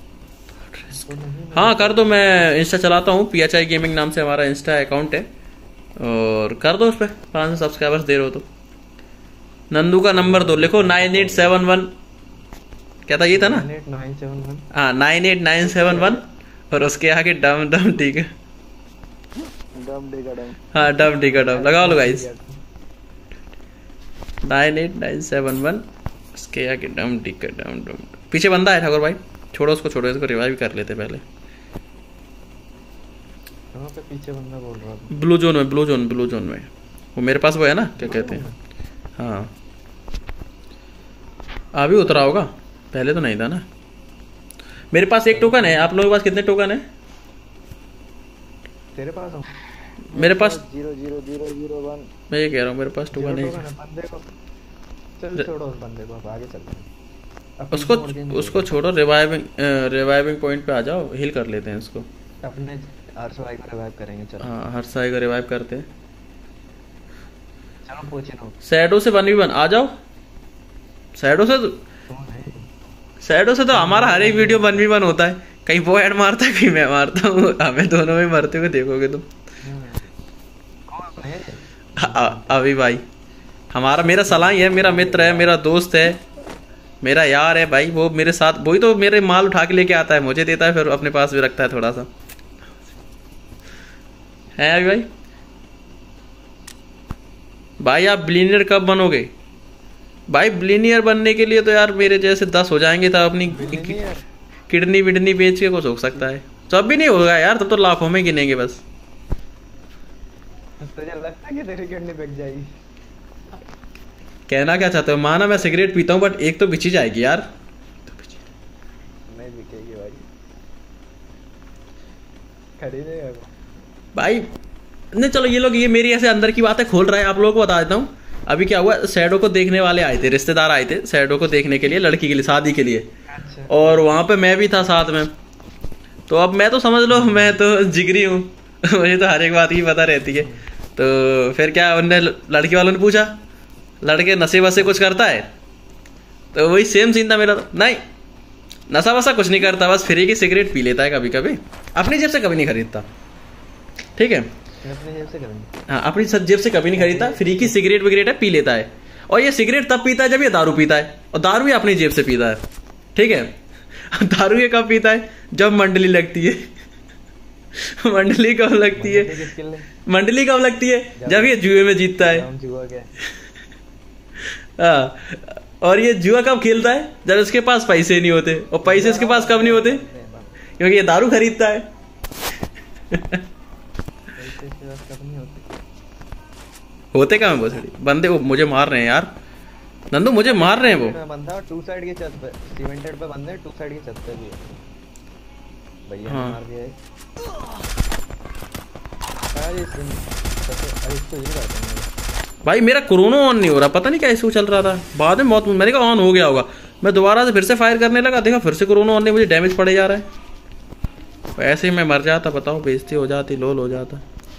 हाँ कर दो, मैं इंस्टा चलाता हूँ, पी एच आई गेमिंग नाम से हमारा इंस्टा अकाउंट है, और कर दो उस पर पाँच सौ सब्सक्राइबर्स दे रहे हो तो। नंदू का नंबर दो, लिखो नाइन एट सेवन वन, क्या था ये था ना, हाँ nine eight nine seven one, और उसके आगे डम डम ठीक है, डम डेगा डम, हाँ डम ठीक है डम लगा लो guys, nine eight nine seven one, उसके आगे डम ठीक है डम डम। पीछे बंदा है ठाकुर भाई, छोड़ो उसको, छोड़ो इसको, रिवाइव कर लेते पहले। कहाँ पे पीछे बंदा बोल रहा था? ब्लू जोन में, ब्लू जोन ब्लू जोन में वो मेरे पास वो है ना, क्या कहते हैं, हाँ अभी उतरा होगा, पहले तो नहीं था ना। मेरे पास एक टोकन है, आप लोगों के पास कितने टोकन है? तेरे पास हो? मेरे पास zero zero zero zero one. मैं ये कह रहा हूँ मेरे पास टोकन नहीं है। बंदे को चल छोड़ो, उस बंदे को आगे चलते हैं। उसको उसको छोड़ो, रिवाइविंग रिवाइविंग पॉइंट पे आ जाओ, हील कर लेते हैं इसको। अपने हर्ष भाई को रिवाइव करेंगे, चलो। हाँ हर्ष भाई को रिवाइव करते हैं। चलो पूछे लो, सैडो से वन वी वन आ जाओ। सैडो से तो सैडो से तो हमारा हर एक वीडियो वन वी वन होता है, कहीं वो ऐड मारता है कहीं मैं मारता हूँ, हमें दोनों में मरते हुए देखोगे तुम। अभी भाई हमारा, मेरा सलाही है, मेरा मित्र है, मेरा दोस्त है, मेरा यार है भाई, वो मेरे साथ, वही तो मेरे माल उठा के लेके आता है, मुझे देता है, फिर अपने पास भी रखता है थोड़ा सा, है अभी भाई। भाई आप बिलियनियर कब बनोगे? भाई बिलियनियर बनने के लिए तो यार मेरे जैसे दस हो जाएंगे तब अपनी किडनी विडनी बेच के कुछ हो सकता है, तब भी नहीं होगा यार, तब तो लाखों में गिनेंगे बस। तुझे लगता है कि तेरी किडनी बिक जाएगी? कहना क्या चाहते हो? माना मैं सिगरेट पीता हूँ बट एक तो बिची जाएगी यार। नहीं बिकेगी भाई, खरीदेगा भाई नहीं, चलो ये लोग, ये मेरी ऐसे अंदर की बातें खोल रहा है, आप लोगों को बता देता हूँ। अभी क्या हुआ, सैडो को देखने वाले आए थे, रिश्तेदार आए थे सैडो को देखने के लिए, लड़की के लिए, शादी के लिए। अच्छा। और वहाँ पे मैं भी था साथ में, तो अब मैं तो समझ लो मैं तो जिगरी हूँ मुझे तो हर एक बात की पता रहती है। तो फिर क्या, उनने लड़की वालों ने पूछा लड़के नशे वशे कुछ करता है, तो वही सेम सीन था मेरा। तो नहीं, नशा वशा कुछ नहीं करता, बस फ्री की सिगरेट पी लेता है कभी कभी, अपनी जेब से कभी नहीं खरीदता, ठीक है, अपनी जेब से करेंगे। हाँ अपनी जेब से कभी नहीं खरीदता, फ्री की सिगरेट वगैरह है पी लेता है। और ये सिगरेट तब पीता है जब ये दारू पीता है, और दारू ये अपनी जेब से पीता है, ठीक है। दारू ये कब पीता है? जब मंडली लगती है मंडली कब लगती है? मंडली कब लगती है? जब ये जुए में जीतता है। हाँ, और ये जुआ कब खेलता है? जब इसके पास पैसे नहीं होते, और पैसे इसके पास कब नहीं होते? क्योंकि ये दारू खरीदता है होते कहाँ बहुत बंदे, वो मुझे मार रहे हैं यार, नंदू मुझे मार रहे हैं वो बंदा। टू साइड की छत पे, सीमेंटेड पे बंदे, टू साइड की छत पे भी है भैया। हाँ। मार दिया है भाई, मेरा कोरोना ऑन नहीं हो रहा, पता नहीं क्या इशू चल रहा था, बाद में मौत, मैंने कहा ऑन हो गया होगा, मैं दोबारा से फिर से फायर करने लगा, देखा फिर से कोरोना ऑन नहीं, मुझे डैमेज पड़े जा रहा है। ऐसे ही मैं मर जाता, बताओ, बेइज्जती हो जाती, लोल हो जाता।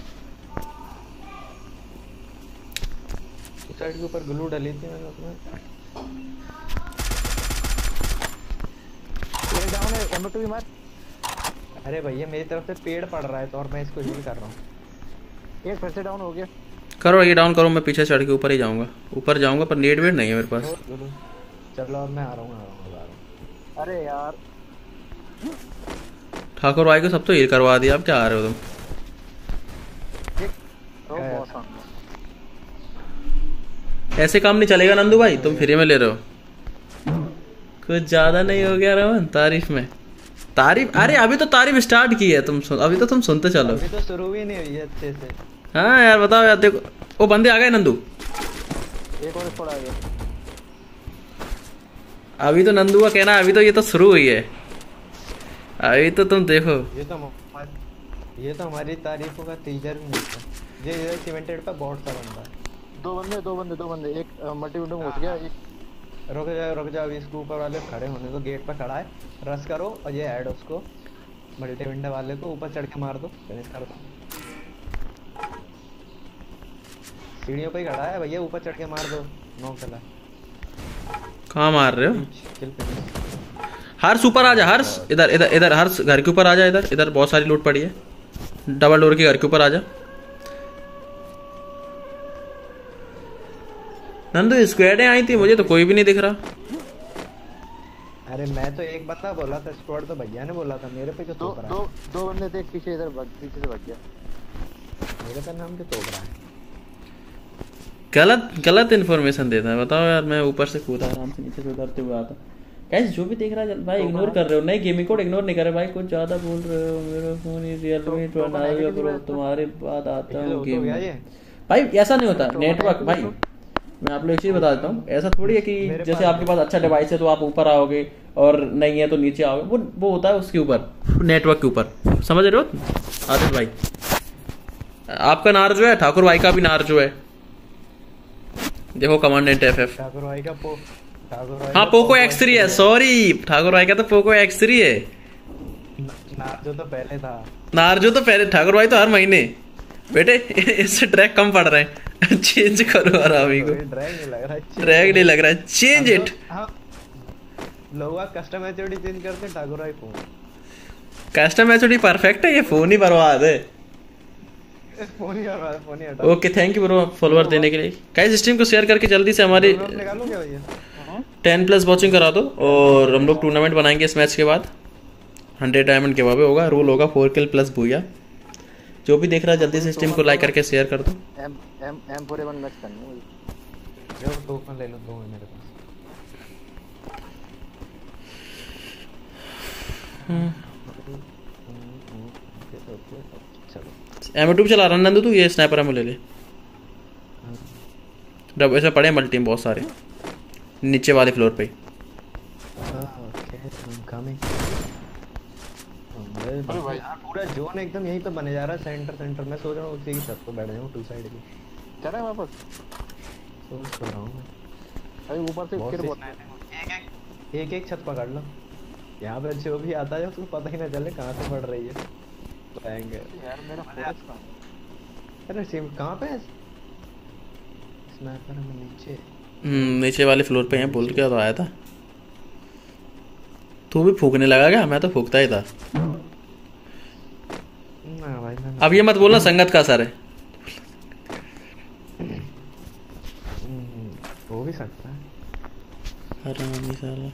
साइड के ऊपर ग्लू डाली थी मैंने उसमें। पेड़ डाउन है, एम टू भी मार। अरे भैया मेरी तरफ से पेड़ पड़ रहा है तो, और मैं इसको हील कर रहा हूँ। एक फिर से डाउन हो गया। करो ये डाउन करो, मैं पीछे चढ़ के ऊपर ही जाऊंगा, ऊपर जाऊंगा, पर नेट वेट नहीं है मेरे पास। चलो अब मैं आ रहा हूँ, आ रहा हूँ, आ रहा हूँ। अरे यार ठाकुर भाई को सब तो हील करवा दिया, अब क्या आ रहे हो तुम? तो बहुत सामने। ऐसे काम नहीं चलेगा नंदू भाई, तुम फ्री में ले रहे हो, कुछ ज्यादा नहीं हो गया रमन तारीफ में? तारीफ, अरे अभी तो तारीफ स्टार्ट की है, तुम सुन, अभी तो तुम सुनते चलो, अभी तो शुरू भी नहीं हुई है अच्छे से। हाँ यार बताओ यार, देखो वो बंदे आ गए नंदू, एक और स्क्वाड आ गया। अभी तो नंदू का कहना, अभी तो ये तो शुरू हुई है, अभी तो तुम देखो। ये तो हमारी ये तो हमारी तारीफों का टीचर भी नहीं था। ये इधर सीमेंटेड पे बहुत सा बंदा है। दो बंदे दो बंदे दो बंदे एक मल्टी विंडो में घुस गया। एक रुक जाओ रुक जाओ, इसके ऊपर वाले खड़े होने तो गेट पे खड़ा है, रश करो और ये ऐड उसको मल्टी विंडो वाले को ऊपर चढ़ के मार दो, फिनिश कर दो। सीढ़ियों पे ही खड़ा है भैया, ऊपर चढ़ के मार दो। नॉक चला। कहाँ मार रहे हो? किल फिनिश। हर्ष ऊपर आ जा, हर्ष इधर इधर इधर, हर्ष घर के ऊपर आ जा, इधर इधर बहुत सारी लूट पड़ी है, डबल डोर के घर के ऊपर आ जा। नंदू स्क्वाडें आई थी, मुझे तो कोई भी नहीं दिख रहा। अरे मैं तो एक बंदा बोला था, स्क्वाड तो भैया ने बोला था, मेरे पे क्यों दो तोप रहा दो है? दो बंदे थे, पीछे इधर भाग पीछे से भाग गया। मेरे पे नाम क्यों तोप रहा है? गलत गलत इन्फॉर्मेशन देता है, बताओ यार। मैं ऊपर से कूदा आराम से, नीचे से उतरते हुए आता। कैसे जो भी देख रहा है भाई इग्नोर कर रहे हो, नहीं गेमिंग कोड इग्नोर नहीं कर रहे भाई, कुछ ज्यादा बोल रहे हो। मेरा फोन रियलमी ट्वेल्व प्रो, तुम्हारे बाद आता हूँ गेम भाई। ऐसा नहीं होता नेटवर्क भाई, मैं आप लोग एक चीज बता देता हूँ, ऐसा थोड़ी है कि जैसे आपके पास अच्छा डिवाइस है तो आप ऊपर आओगे और नहीं है तो नीचे आओगे, वो वो होता है उसके ऊपर, नेटवर्क के ऊपर, समझ रहे हो आदित्य भाई? आपका नार जो है, ठाकुर भाई का भी नार जो है, देखो कमांडेंट एफ एफ। ठाकुर भाई का पो ठाकुर भाई हाँ पोको एक्स थ्री है, सॉरी ठाकुर भाई का तो पोको एक्स थ्री है। नार्जो तो पहले था। नार्जो तो पहले, ठाकुर भाई तो हर महीने। बेटे इससे ट्रैक कम पड़ रहे हैं, चेंज करो आरामी को। ड्रैग नहीं लग रहा है, ट्रैक नहीं लग रहा है, चेंज इट। हाँ लोग कस्टम एचओडी चेंज करते हैं, ठाकुर भाई फोन कस्टम एचओडी परफेक्ट है, ये फोन ही बर्बाद है। फोन ही हटा फोन ही हटा। Okay thank you bro follower देने के लिए। गाइस स्ट्रीम को शेयर करके जल्दी से हमारी निकालो क्या भैया? टेन प्लस वॉचिंग करा दो, और हम लोग टूर्नामेंट बनाएंगे इस मैच के बाद। हंड्रेड डायमंड के वावे होगा, रूल होगा फोर किल प्लस भूया। जो भी देख रहा है जल्दी से स्ट्रीम को लाइक करके शेयर कर दो। M M M four one match करनी है। जो टोकन ले लो, दो है मेरे पास। एम टू चला रहा नंदू, तू ये स्नाइपर एमो ले ले। डब ऐसे पड़े मल्टी में बहुत सारे नीचे वाले फ्लोर पे। अरे भाई यार पूरा जोन एकदम यहीं पे बने जा रहा है, सेंटर सेंटर। मैं सोच रहा हूँ उसी की छत पे बैठ जाऊँ, टू साइड की। चल रहा है वापस, सोच तो रहा हूँ मैं। अरे ऊपर से फिर बोल एक एक एक छत पकड़ लो, यहाँ पे जो भी आता है उसको पता ही ना चले कहाँ से पड़ रही है। पाएंगे यार मेरा फोकस कहाँ है? अरे सिम कहाँ पे है? स्नाइपर में नीचे। हम्म नीचे वाले फ्लोर पे हैं, बोल के तो आया था। तू भी फूकने लगा क्या? मैं तो फूकता ही था। ना भाई ना। अब ये मत बोलना संगत का असर है। हो भी सकता है। हरामी साला।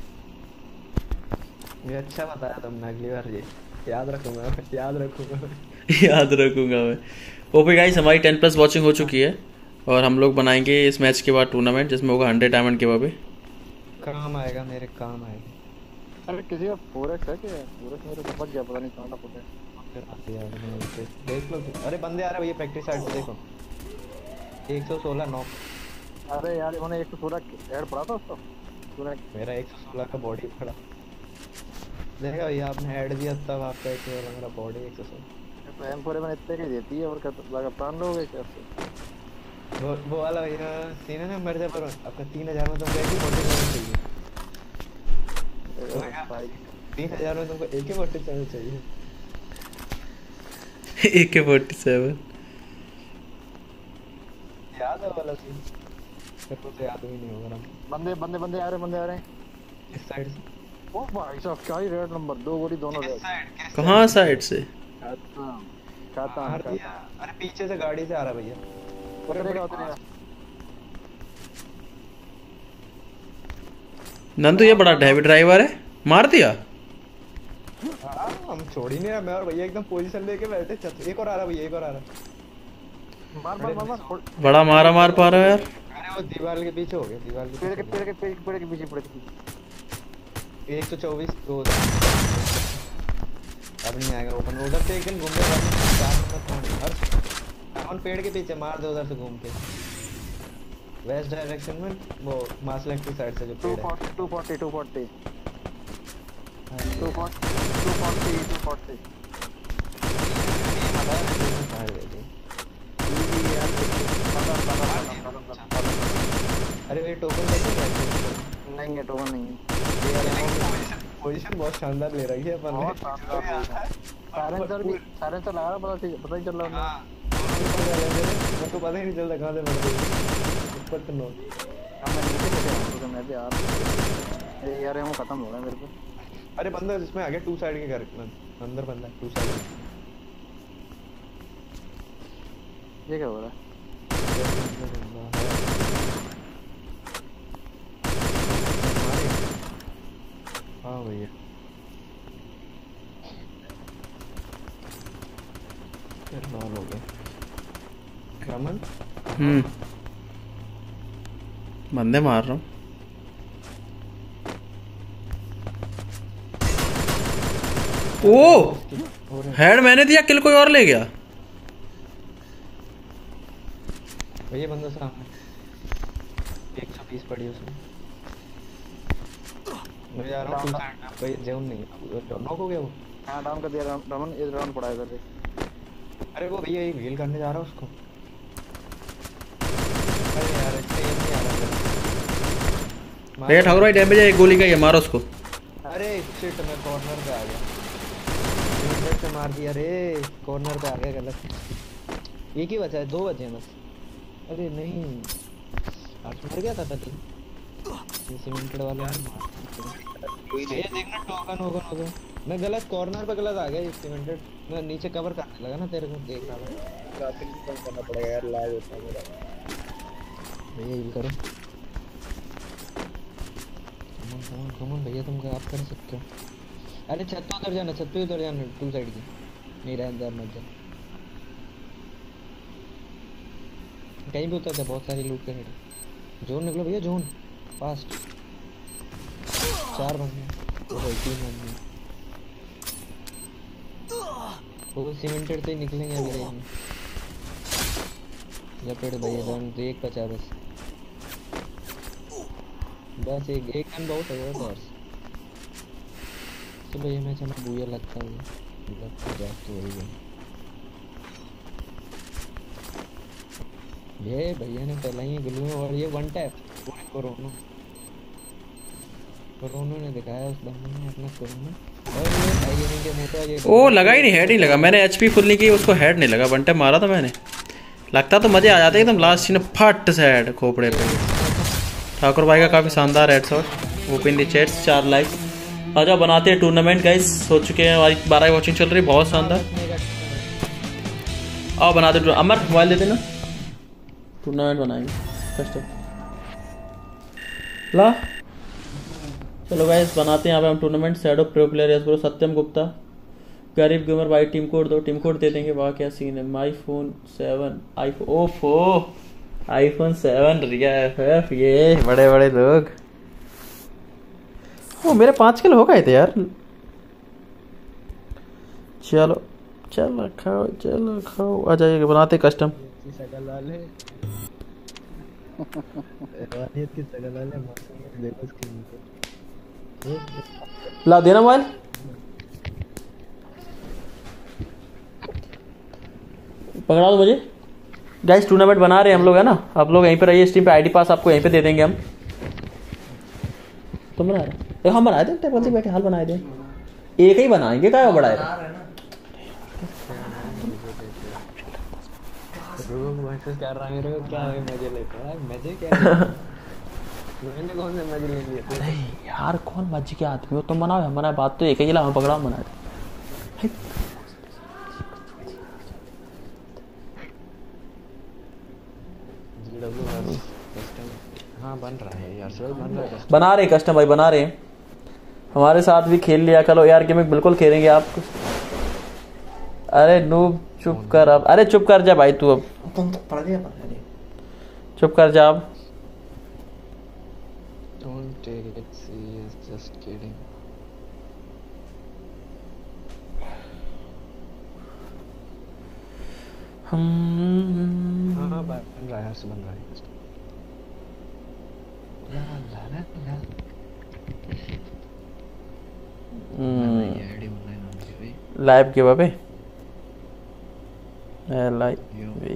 ये अच्छा बताया तुमने, अगली बार ये याद रखूंगा मैं, याद रखूंगा याद रखूंगा मैं। ओके गाइस हमारी टेन प्लस वॉचिंग हो चुकी है, और हम लोग बनाएंगे इस मैच के बाद टूर्नामेंट जिसमें होगा हंड्रेड डायमंड के वावे। काम आएगा मेरे, काम आएगा। अरे किसी का फोरेक्स है क्या? फोरेक्स मेरे को पता पता नहीं कहाँ था फोरेक्स। फिर आते यार देख लो। अरे बंदे आ रहे भैया प्रैक्टिस साइड पे, देखो एक सौ सोलह नॉक। अरे यार उन्हें एक सौ सोलह ऐड पड़ा था उसको, तूने मेरा एक सौ सोलह का बॉडी पड़ा। देखा भैया आपने ऐड दिया तब आपका एक सौ सोलह, मेरा बॉडी एक सौ सोलह। तो एम फोर वन इतने की देती है, और क्या लगा प्राण लोगे क्या? वो वो वाला भैया सीन है ना मिर्जा पर, आपका तीन हजार में तुमको एक ही बॉडी चाहिए। तीन हजार में तुमको एक ही बॉडी चाहिए। ए के फोर्टी सेवन याद है वाला सीन? फिर तो याद भी नहीं होगा। बंदे बंदे बंदे आ रहे बंदे आ रहे हैं इस साइड से। ओ भाई साहब क्या ही रेड नंबर, दो गोली दोनों रेड। कहाँ साइड से? खाता खाता मार दिया। अरे पीछे से गाड़ी से आ रहा भैया। उतरेगा उतरेगा। नंदू ये बड़ा हैवी ड्राइवर है, मार दिया। हाँ हम छोड़ ही नहीं रहा। मैं और भैया एकदम पोजीशन लेके बैठे। छत एक और आ रहा भैया, एक और आ रहा। मार मार मार मार। बड़ा मारा मार पा रहा है यार। अरे वो दीवार के पीछे हो गया, दीवार के पेड़ के पीछे। पेड़ के पेड़ के पेड़ के पीछे पेड़ के पीछे। एक सौ चौबीस दो अब नहीं आएगा ओपन। उधर से एकदम घूम के चार नंबर फोन हर फोन पेड़ के पीछे मार दो उधर से घूम के। वेस्ट डायरेक्शन में वो मास लेक की साइड से जो पेड़ है। Two forty two forty two forty two forty two forty अरे ये टोकन कैसे क्या? नहीं है टोकन नहीं है। पोजीशन बहुत शानदार ले रही है अपन ने। साइलेंसर भी साइलेंसर लगा रहा, पता पता ही चल रहा है। मेरे को पता ही नहीं चलता कहां से बढ़ गई ऊपर तो नो। अब मैं नीचे कैसे आऊं तो मैं भी यार ये यार वो खत्म हो गया मेरे को। अरे बंदा इसमें आ गया टू साइड के घर अंदर बंदा टू साइड। ये क्या हो रहा है? हाँ भैया माल हो गया रमन। हम्म बंदे मार रहा हूँ। ओ हेड मैंने दिया, किल कोई और ले गया। भैया बंदा सामने एक सौ बीस पड़ी उसमें। मैं जा रहा हूँ टू साइड भाई जेवन नहीं नॉक हो गया वो। हाँ डाउन कर दिया रमन, इस राउंड पड़ा है इधर से। अरे वो भैया एक हील करने जा रहा है उसको। अरे यार इससे ये नहीं आ रहा। भैया ठाकुर भाई डैमेज है, एक गोली का, ये मारो उसको। अरे शिट मैं कॉर्नर पे आ गया, इधर से मार दिया रे, कॉर्नर पे आ गया गलत। एक ही बचा है, दो बचे हैं बस। अरे नहीं आज मर गया था तभी ये सीमेंटेड वाला। ये देखना टोकन होगन हो गया। मैं गलत कॉर्नर पे गलत आ गया। ये सीमेंटेड मैं नीचे कवर करने लगा ना तेरे को देख रहा था। काफी कम करना पड़ेगा यार, लाइव होता है मेरा। भैया हील करो। कमन कमन कमन भैया तुम आप कर सकते हो। अरे छत पे उतर जाना, छत पे उतर जाना टू साइड की। नहीं रहा अंदर मत जा, कहीं भी उतर जा। बहुत सारी लूट कर जोन निकलो भैया, जोन फास्ट। चार बंदे वो तीन बंदे वो सीमेंटेड से ही निकलेंगे अभी। देखेंगे लपेट भैया जोन एक बचा बस बस एक एक गन बहुत है बस। चलो ये मैच हमें बुया लगता है, लगता जा तो वही है। ये भैया ने पहले ही ग्लू में और ये वन टैप कोरोना कोरोना ने दिखाया उस बंदे ने अपना कोरोना। और ये भाई के मोटा ये ओ लगा ही नहीं, हेड नहीं लगा। मैंने एचपी फुल नहीं की, उसको हेड नहीं लगा। वन टैप मारा था मैंने, लगता तो मजे आ जाते एकदम। लास्ट सीन फट से हेड खोपड़े पे। ठाकुर भाई का काफी शानदार head shot. Open the chats, चार लाइक। आजा बनाते हैं टूर्नामेंट गाइस, हो चुके हैं हमारी बारह वॉचिंग चल रही है, बहुत शानदार। आओ बनाते हैं। अमर मोबाइल दे देना, टूर्नामेंट बनाएंगे कस्टम ला। चलो गाइस बनाते हैं यहाँ पे हम tournament. Shadow pro player S bro, Satyam Gupta, गरीब गेमर भाई। टीम कोड दो, टीम कोड दे देंगे। वाह क्या सीन है। My phone seven iPhone Oppo iPhone seven Riya F, ये बड़े बड़े लोग। ओ मेरे पाँच किलो हो गए थे यार। चलो चलो खाओ, चलो खाओ। आ जाइएगा, बनाते कस्टम। ला देना मोबाइल। पकड़ा दो मुझे। गाइस टूर्नामेंट बना रहे हैं हम लोग, है ना। आप लोग यहीं पे रहिए, स्ट्रीम पे आईडी पास आपको यहीं पे दे देंगे हम। तुम बना रहे हम बनाए थे टेबल से बैठे, हाल बनाए थे। एक ही बनाएंगे, क्या बढ़ाएगा। मैसेज कर रहा है मेरे को, क्या है मजे लेता है मजे क्या। मैंने कौन से मजे ले लिए। अरे यार कौन मजे के आदमी हो तुम। बनाओ हम बनाए, बात तो एक ही ला, हम पकड़ा हम बनाए। हाँ बन रहा है यार, सब बन रहा है। बना रहे कस्टम भाई, बना रहे हैं। हमारे साथ भी खेल लिया करो यार, गेम बिल्कुल खेलेंगे आप। अरे नूब चुप कर अब। अरे चुप कर जा भाई तू, अब चुप कर जा अब। Don't take it serious, just kidding. हम हाँ बन रहा है, बन रहा है। ला ला ला ला हम्म, ये आईडी ऑनलाइन होनी भाई। Live giveaway L I yo V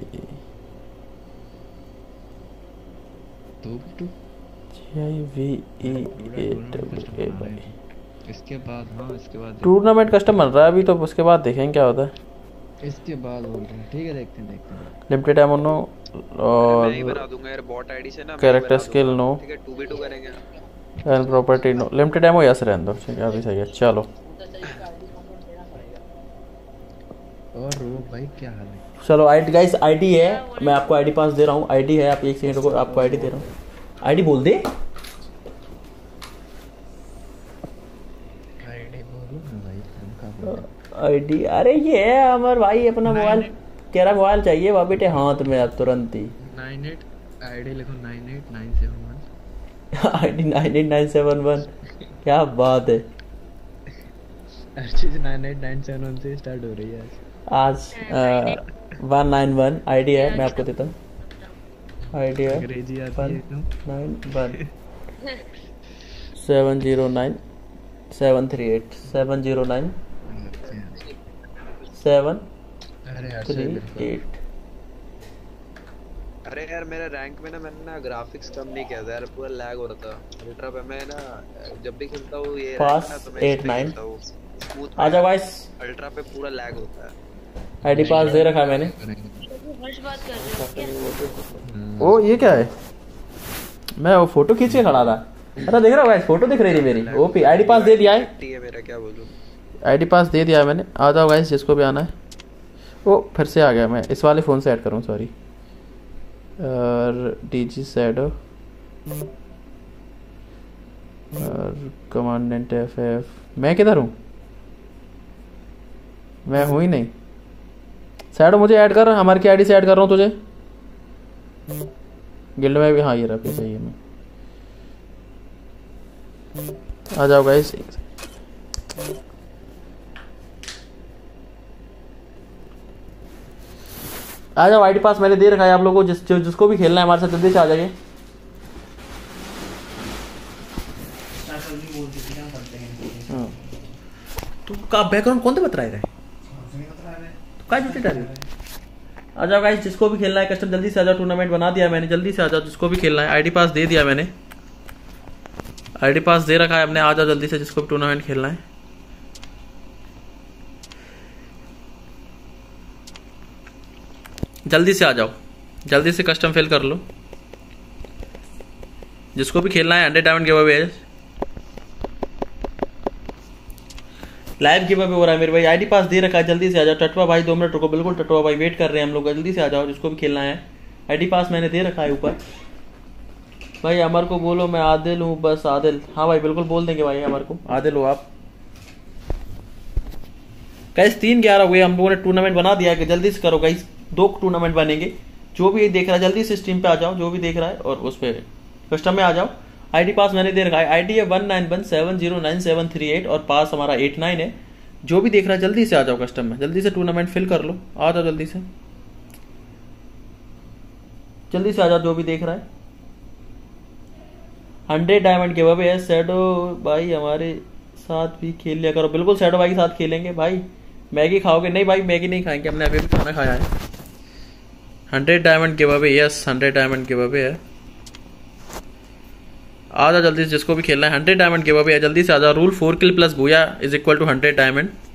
two two G I V E A W A Y. इसके बाद हाँ इसके बाद टूर्नामेंट कस्टम बन रहा है अभी, तो उसके बाद देखेंगे क्या होता है। इसके बाद बोल रहे हैं। ठीक है देखते हैं देखते हैं। लिमिटेड एमोनो मैं ही और बना दूंगा यार बॉट आईडी से ना, मैं ही कैरेक्टर बना स्किल दूंगा। नो ठीक है टू बी टू करेंगे। And property no. Limited ammo yes रहने दो, ठीक है अभी सही है। चलो और रूप भाई क्या हाल है? चलो आईडी गाइस, आईडी है, मैं आपको आईडी पास दे रहा हूँ। आईडी है, आप एक सेकंड रुको, आपको आईडी दे रहा हूँ। आईडी बोल दे। आईडी बोलो ना भाई, हम का आईडी अरे ये है अमर भाई, अपना मोबाइल कह रहा मोबाइल चाहिए वहाँ बेटे हाथ में अब तुरंत ही। नाइन एट आईडी लिखो nine eight nine seven one. ID nine eight nine seven one. क्या बात है, हर चीज nine eight nine seven one से स्टार्ट हो रही है आज। आज वन नाइन वन आईडी है, मैं आपको देता हूँ। आईडी है अंग्रेजी आती है एकदम। Nine one seven zero nine seven three eight seven zero nine seven अरे यार थ्री एट। अरे यार मेरे रैंक में ना मैंने ना ग्राफिक्स कम नहीं किया था यार, पूरा लैग हो रहा था। अल्ट्रा पे मैं ना जब भी खेलता हूँ ये Pass रैंक ना तो मैं eight, nine। स्मूथ आजा गाइस, अल्ट्रा पे पूरा लैग होता है। आईडी पास दे रखा है मैंने। हर्ष बात कर रहे हो क्या? ओ ये क्या है, मैं वो फोटो खींच के खड़ा था। अच्छा देख रहा हो गाइस, फोटो दिख रही थी मेरी। ओपी आईडी पास दे दिया है, ठीक है मेरा क्या बोलूं। आईडी पास दे दिया है मैंने। आ जाओ गाइस जिसको भी आना है। ओ फिर से आ गया, मैं इस वाले फ़ोन से ऐड करूँ, सॉरी। और डी जी सैडो और कमांडेंट एफ एफ। मैं किधर हूँ, मैं हूँ ही नहीं। सैडो मुझे ऐड कर, हमारे की आईडी से ऐड कर रहा हूँ तुझे गिल्ड में भी। हाँ ये रखी चाहिए मैं। आ जाओ गाइस, आ जाओ। आईडी पास मैंने दे रखा है आप लोगों को, जिस जो, जिसको भी खेलना है हमारे साथ जल्दी से आ जाइए। हाँ। तू का बैकग्राउंड कौन से बता रहा है, तो का झूठी डाली। आ जाओ गाइस, जिसको भी खेलना है कस्टम जल्दी से आ जाओ। टूर्नामेंट बना दिया मैंने, जल्दी से आ जाओ जिसको भी खेलना है। आईडी पास दे दिया मैंने, आईडी पास दे रखा है हमने। आ जाओ जल्दी से जिसको भी टूर्नामेंट खेलना है। जल्दी से आ जाओ, जल्दी से कस्टम फिल कर लो। जिसको भी खेलना है हंड्रेड डायमंड गिव अवे है, लाइव गिव अवे हो रहा है मेरे भाई। आईडी पास दे रखा है, जल्दी से आ जाओ। टटवा भाई दो मिनट रुको, बिल्कुल टटवा भाई वेट कर रहे हैं हम लोग, जल्दी से आ जाओ जिसको भी खेलना है। आईडी पास मैंने दे रखा है ऊपर। भाई अमर को बोलो मैं आदिल हूँ, बस आदिल। हाँ भाई बिल्कुल बोल देंगे भाई अमर को, आदिल हो आप। गाइस तीन ग्यारह हुए, हम लोगों ने टूर्नामेंट बना दिया है, जल्दी से करो गाइस। दो टूर्नामेंट बनेंगे। जो भी देख रहा है जल्दी से स्ट्रीम पे आ जाओ, जो भी देख रहा है, और उस पर कस्टम में आ जाओ। आईडी पास मैंने दे रखा है, आईडी है one nine one seven zero nine seven three eight और पास हमारा एट नाइन है। जो भी देख रहा है जल्दी से आ जाओ कस्टम में, जल्दी से टूर्नामेंट फिल कर लो। आ जाओ जल्दी से, जल्दी से आ जाओ जो भी देख रहा है। हंड्रेड डायमंड गिव अवे है। सैडो भाई हमारे साथ भी खेल लिया करो। बिल्कुल सैडो भाई के साथ खेलेंगे भाई। मैगी खाओगे? नहीं भाई मैगी नहीं खाएंगे, हमने अभी भी खाना खाया है। Hundred diamond give away, yes hundred diamond give away है। आ जाओ जल्दी से जिसको भी खेलना है। हंड्रेड डायमंड गिव अवे है, जल्दी से आ जाओ। Rule four kill plus booyah is equal to hundred diamond.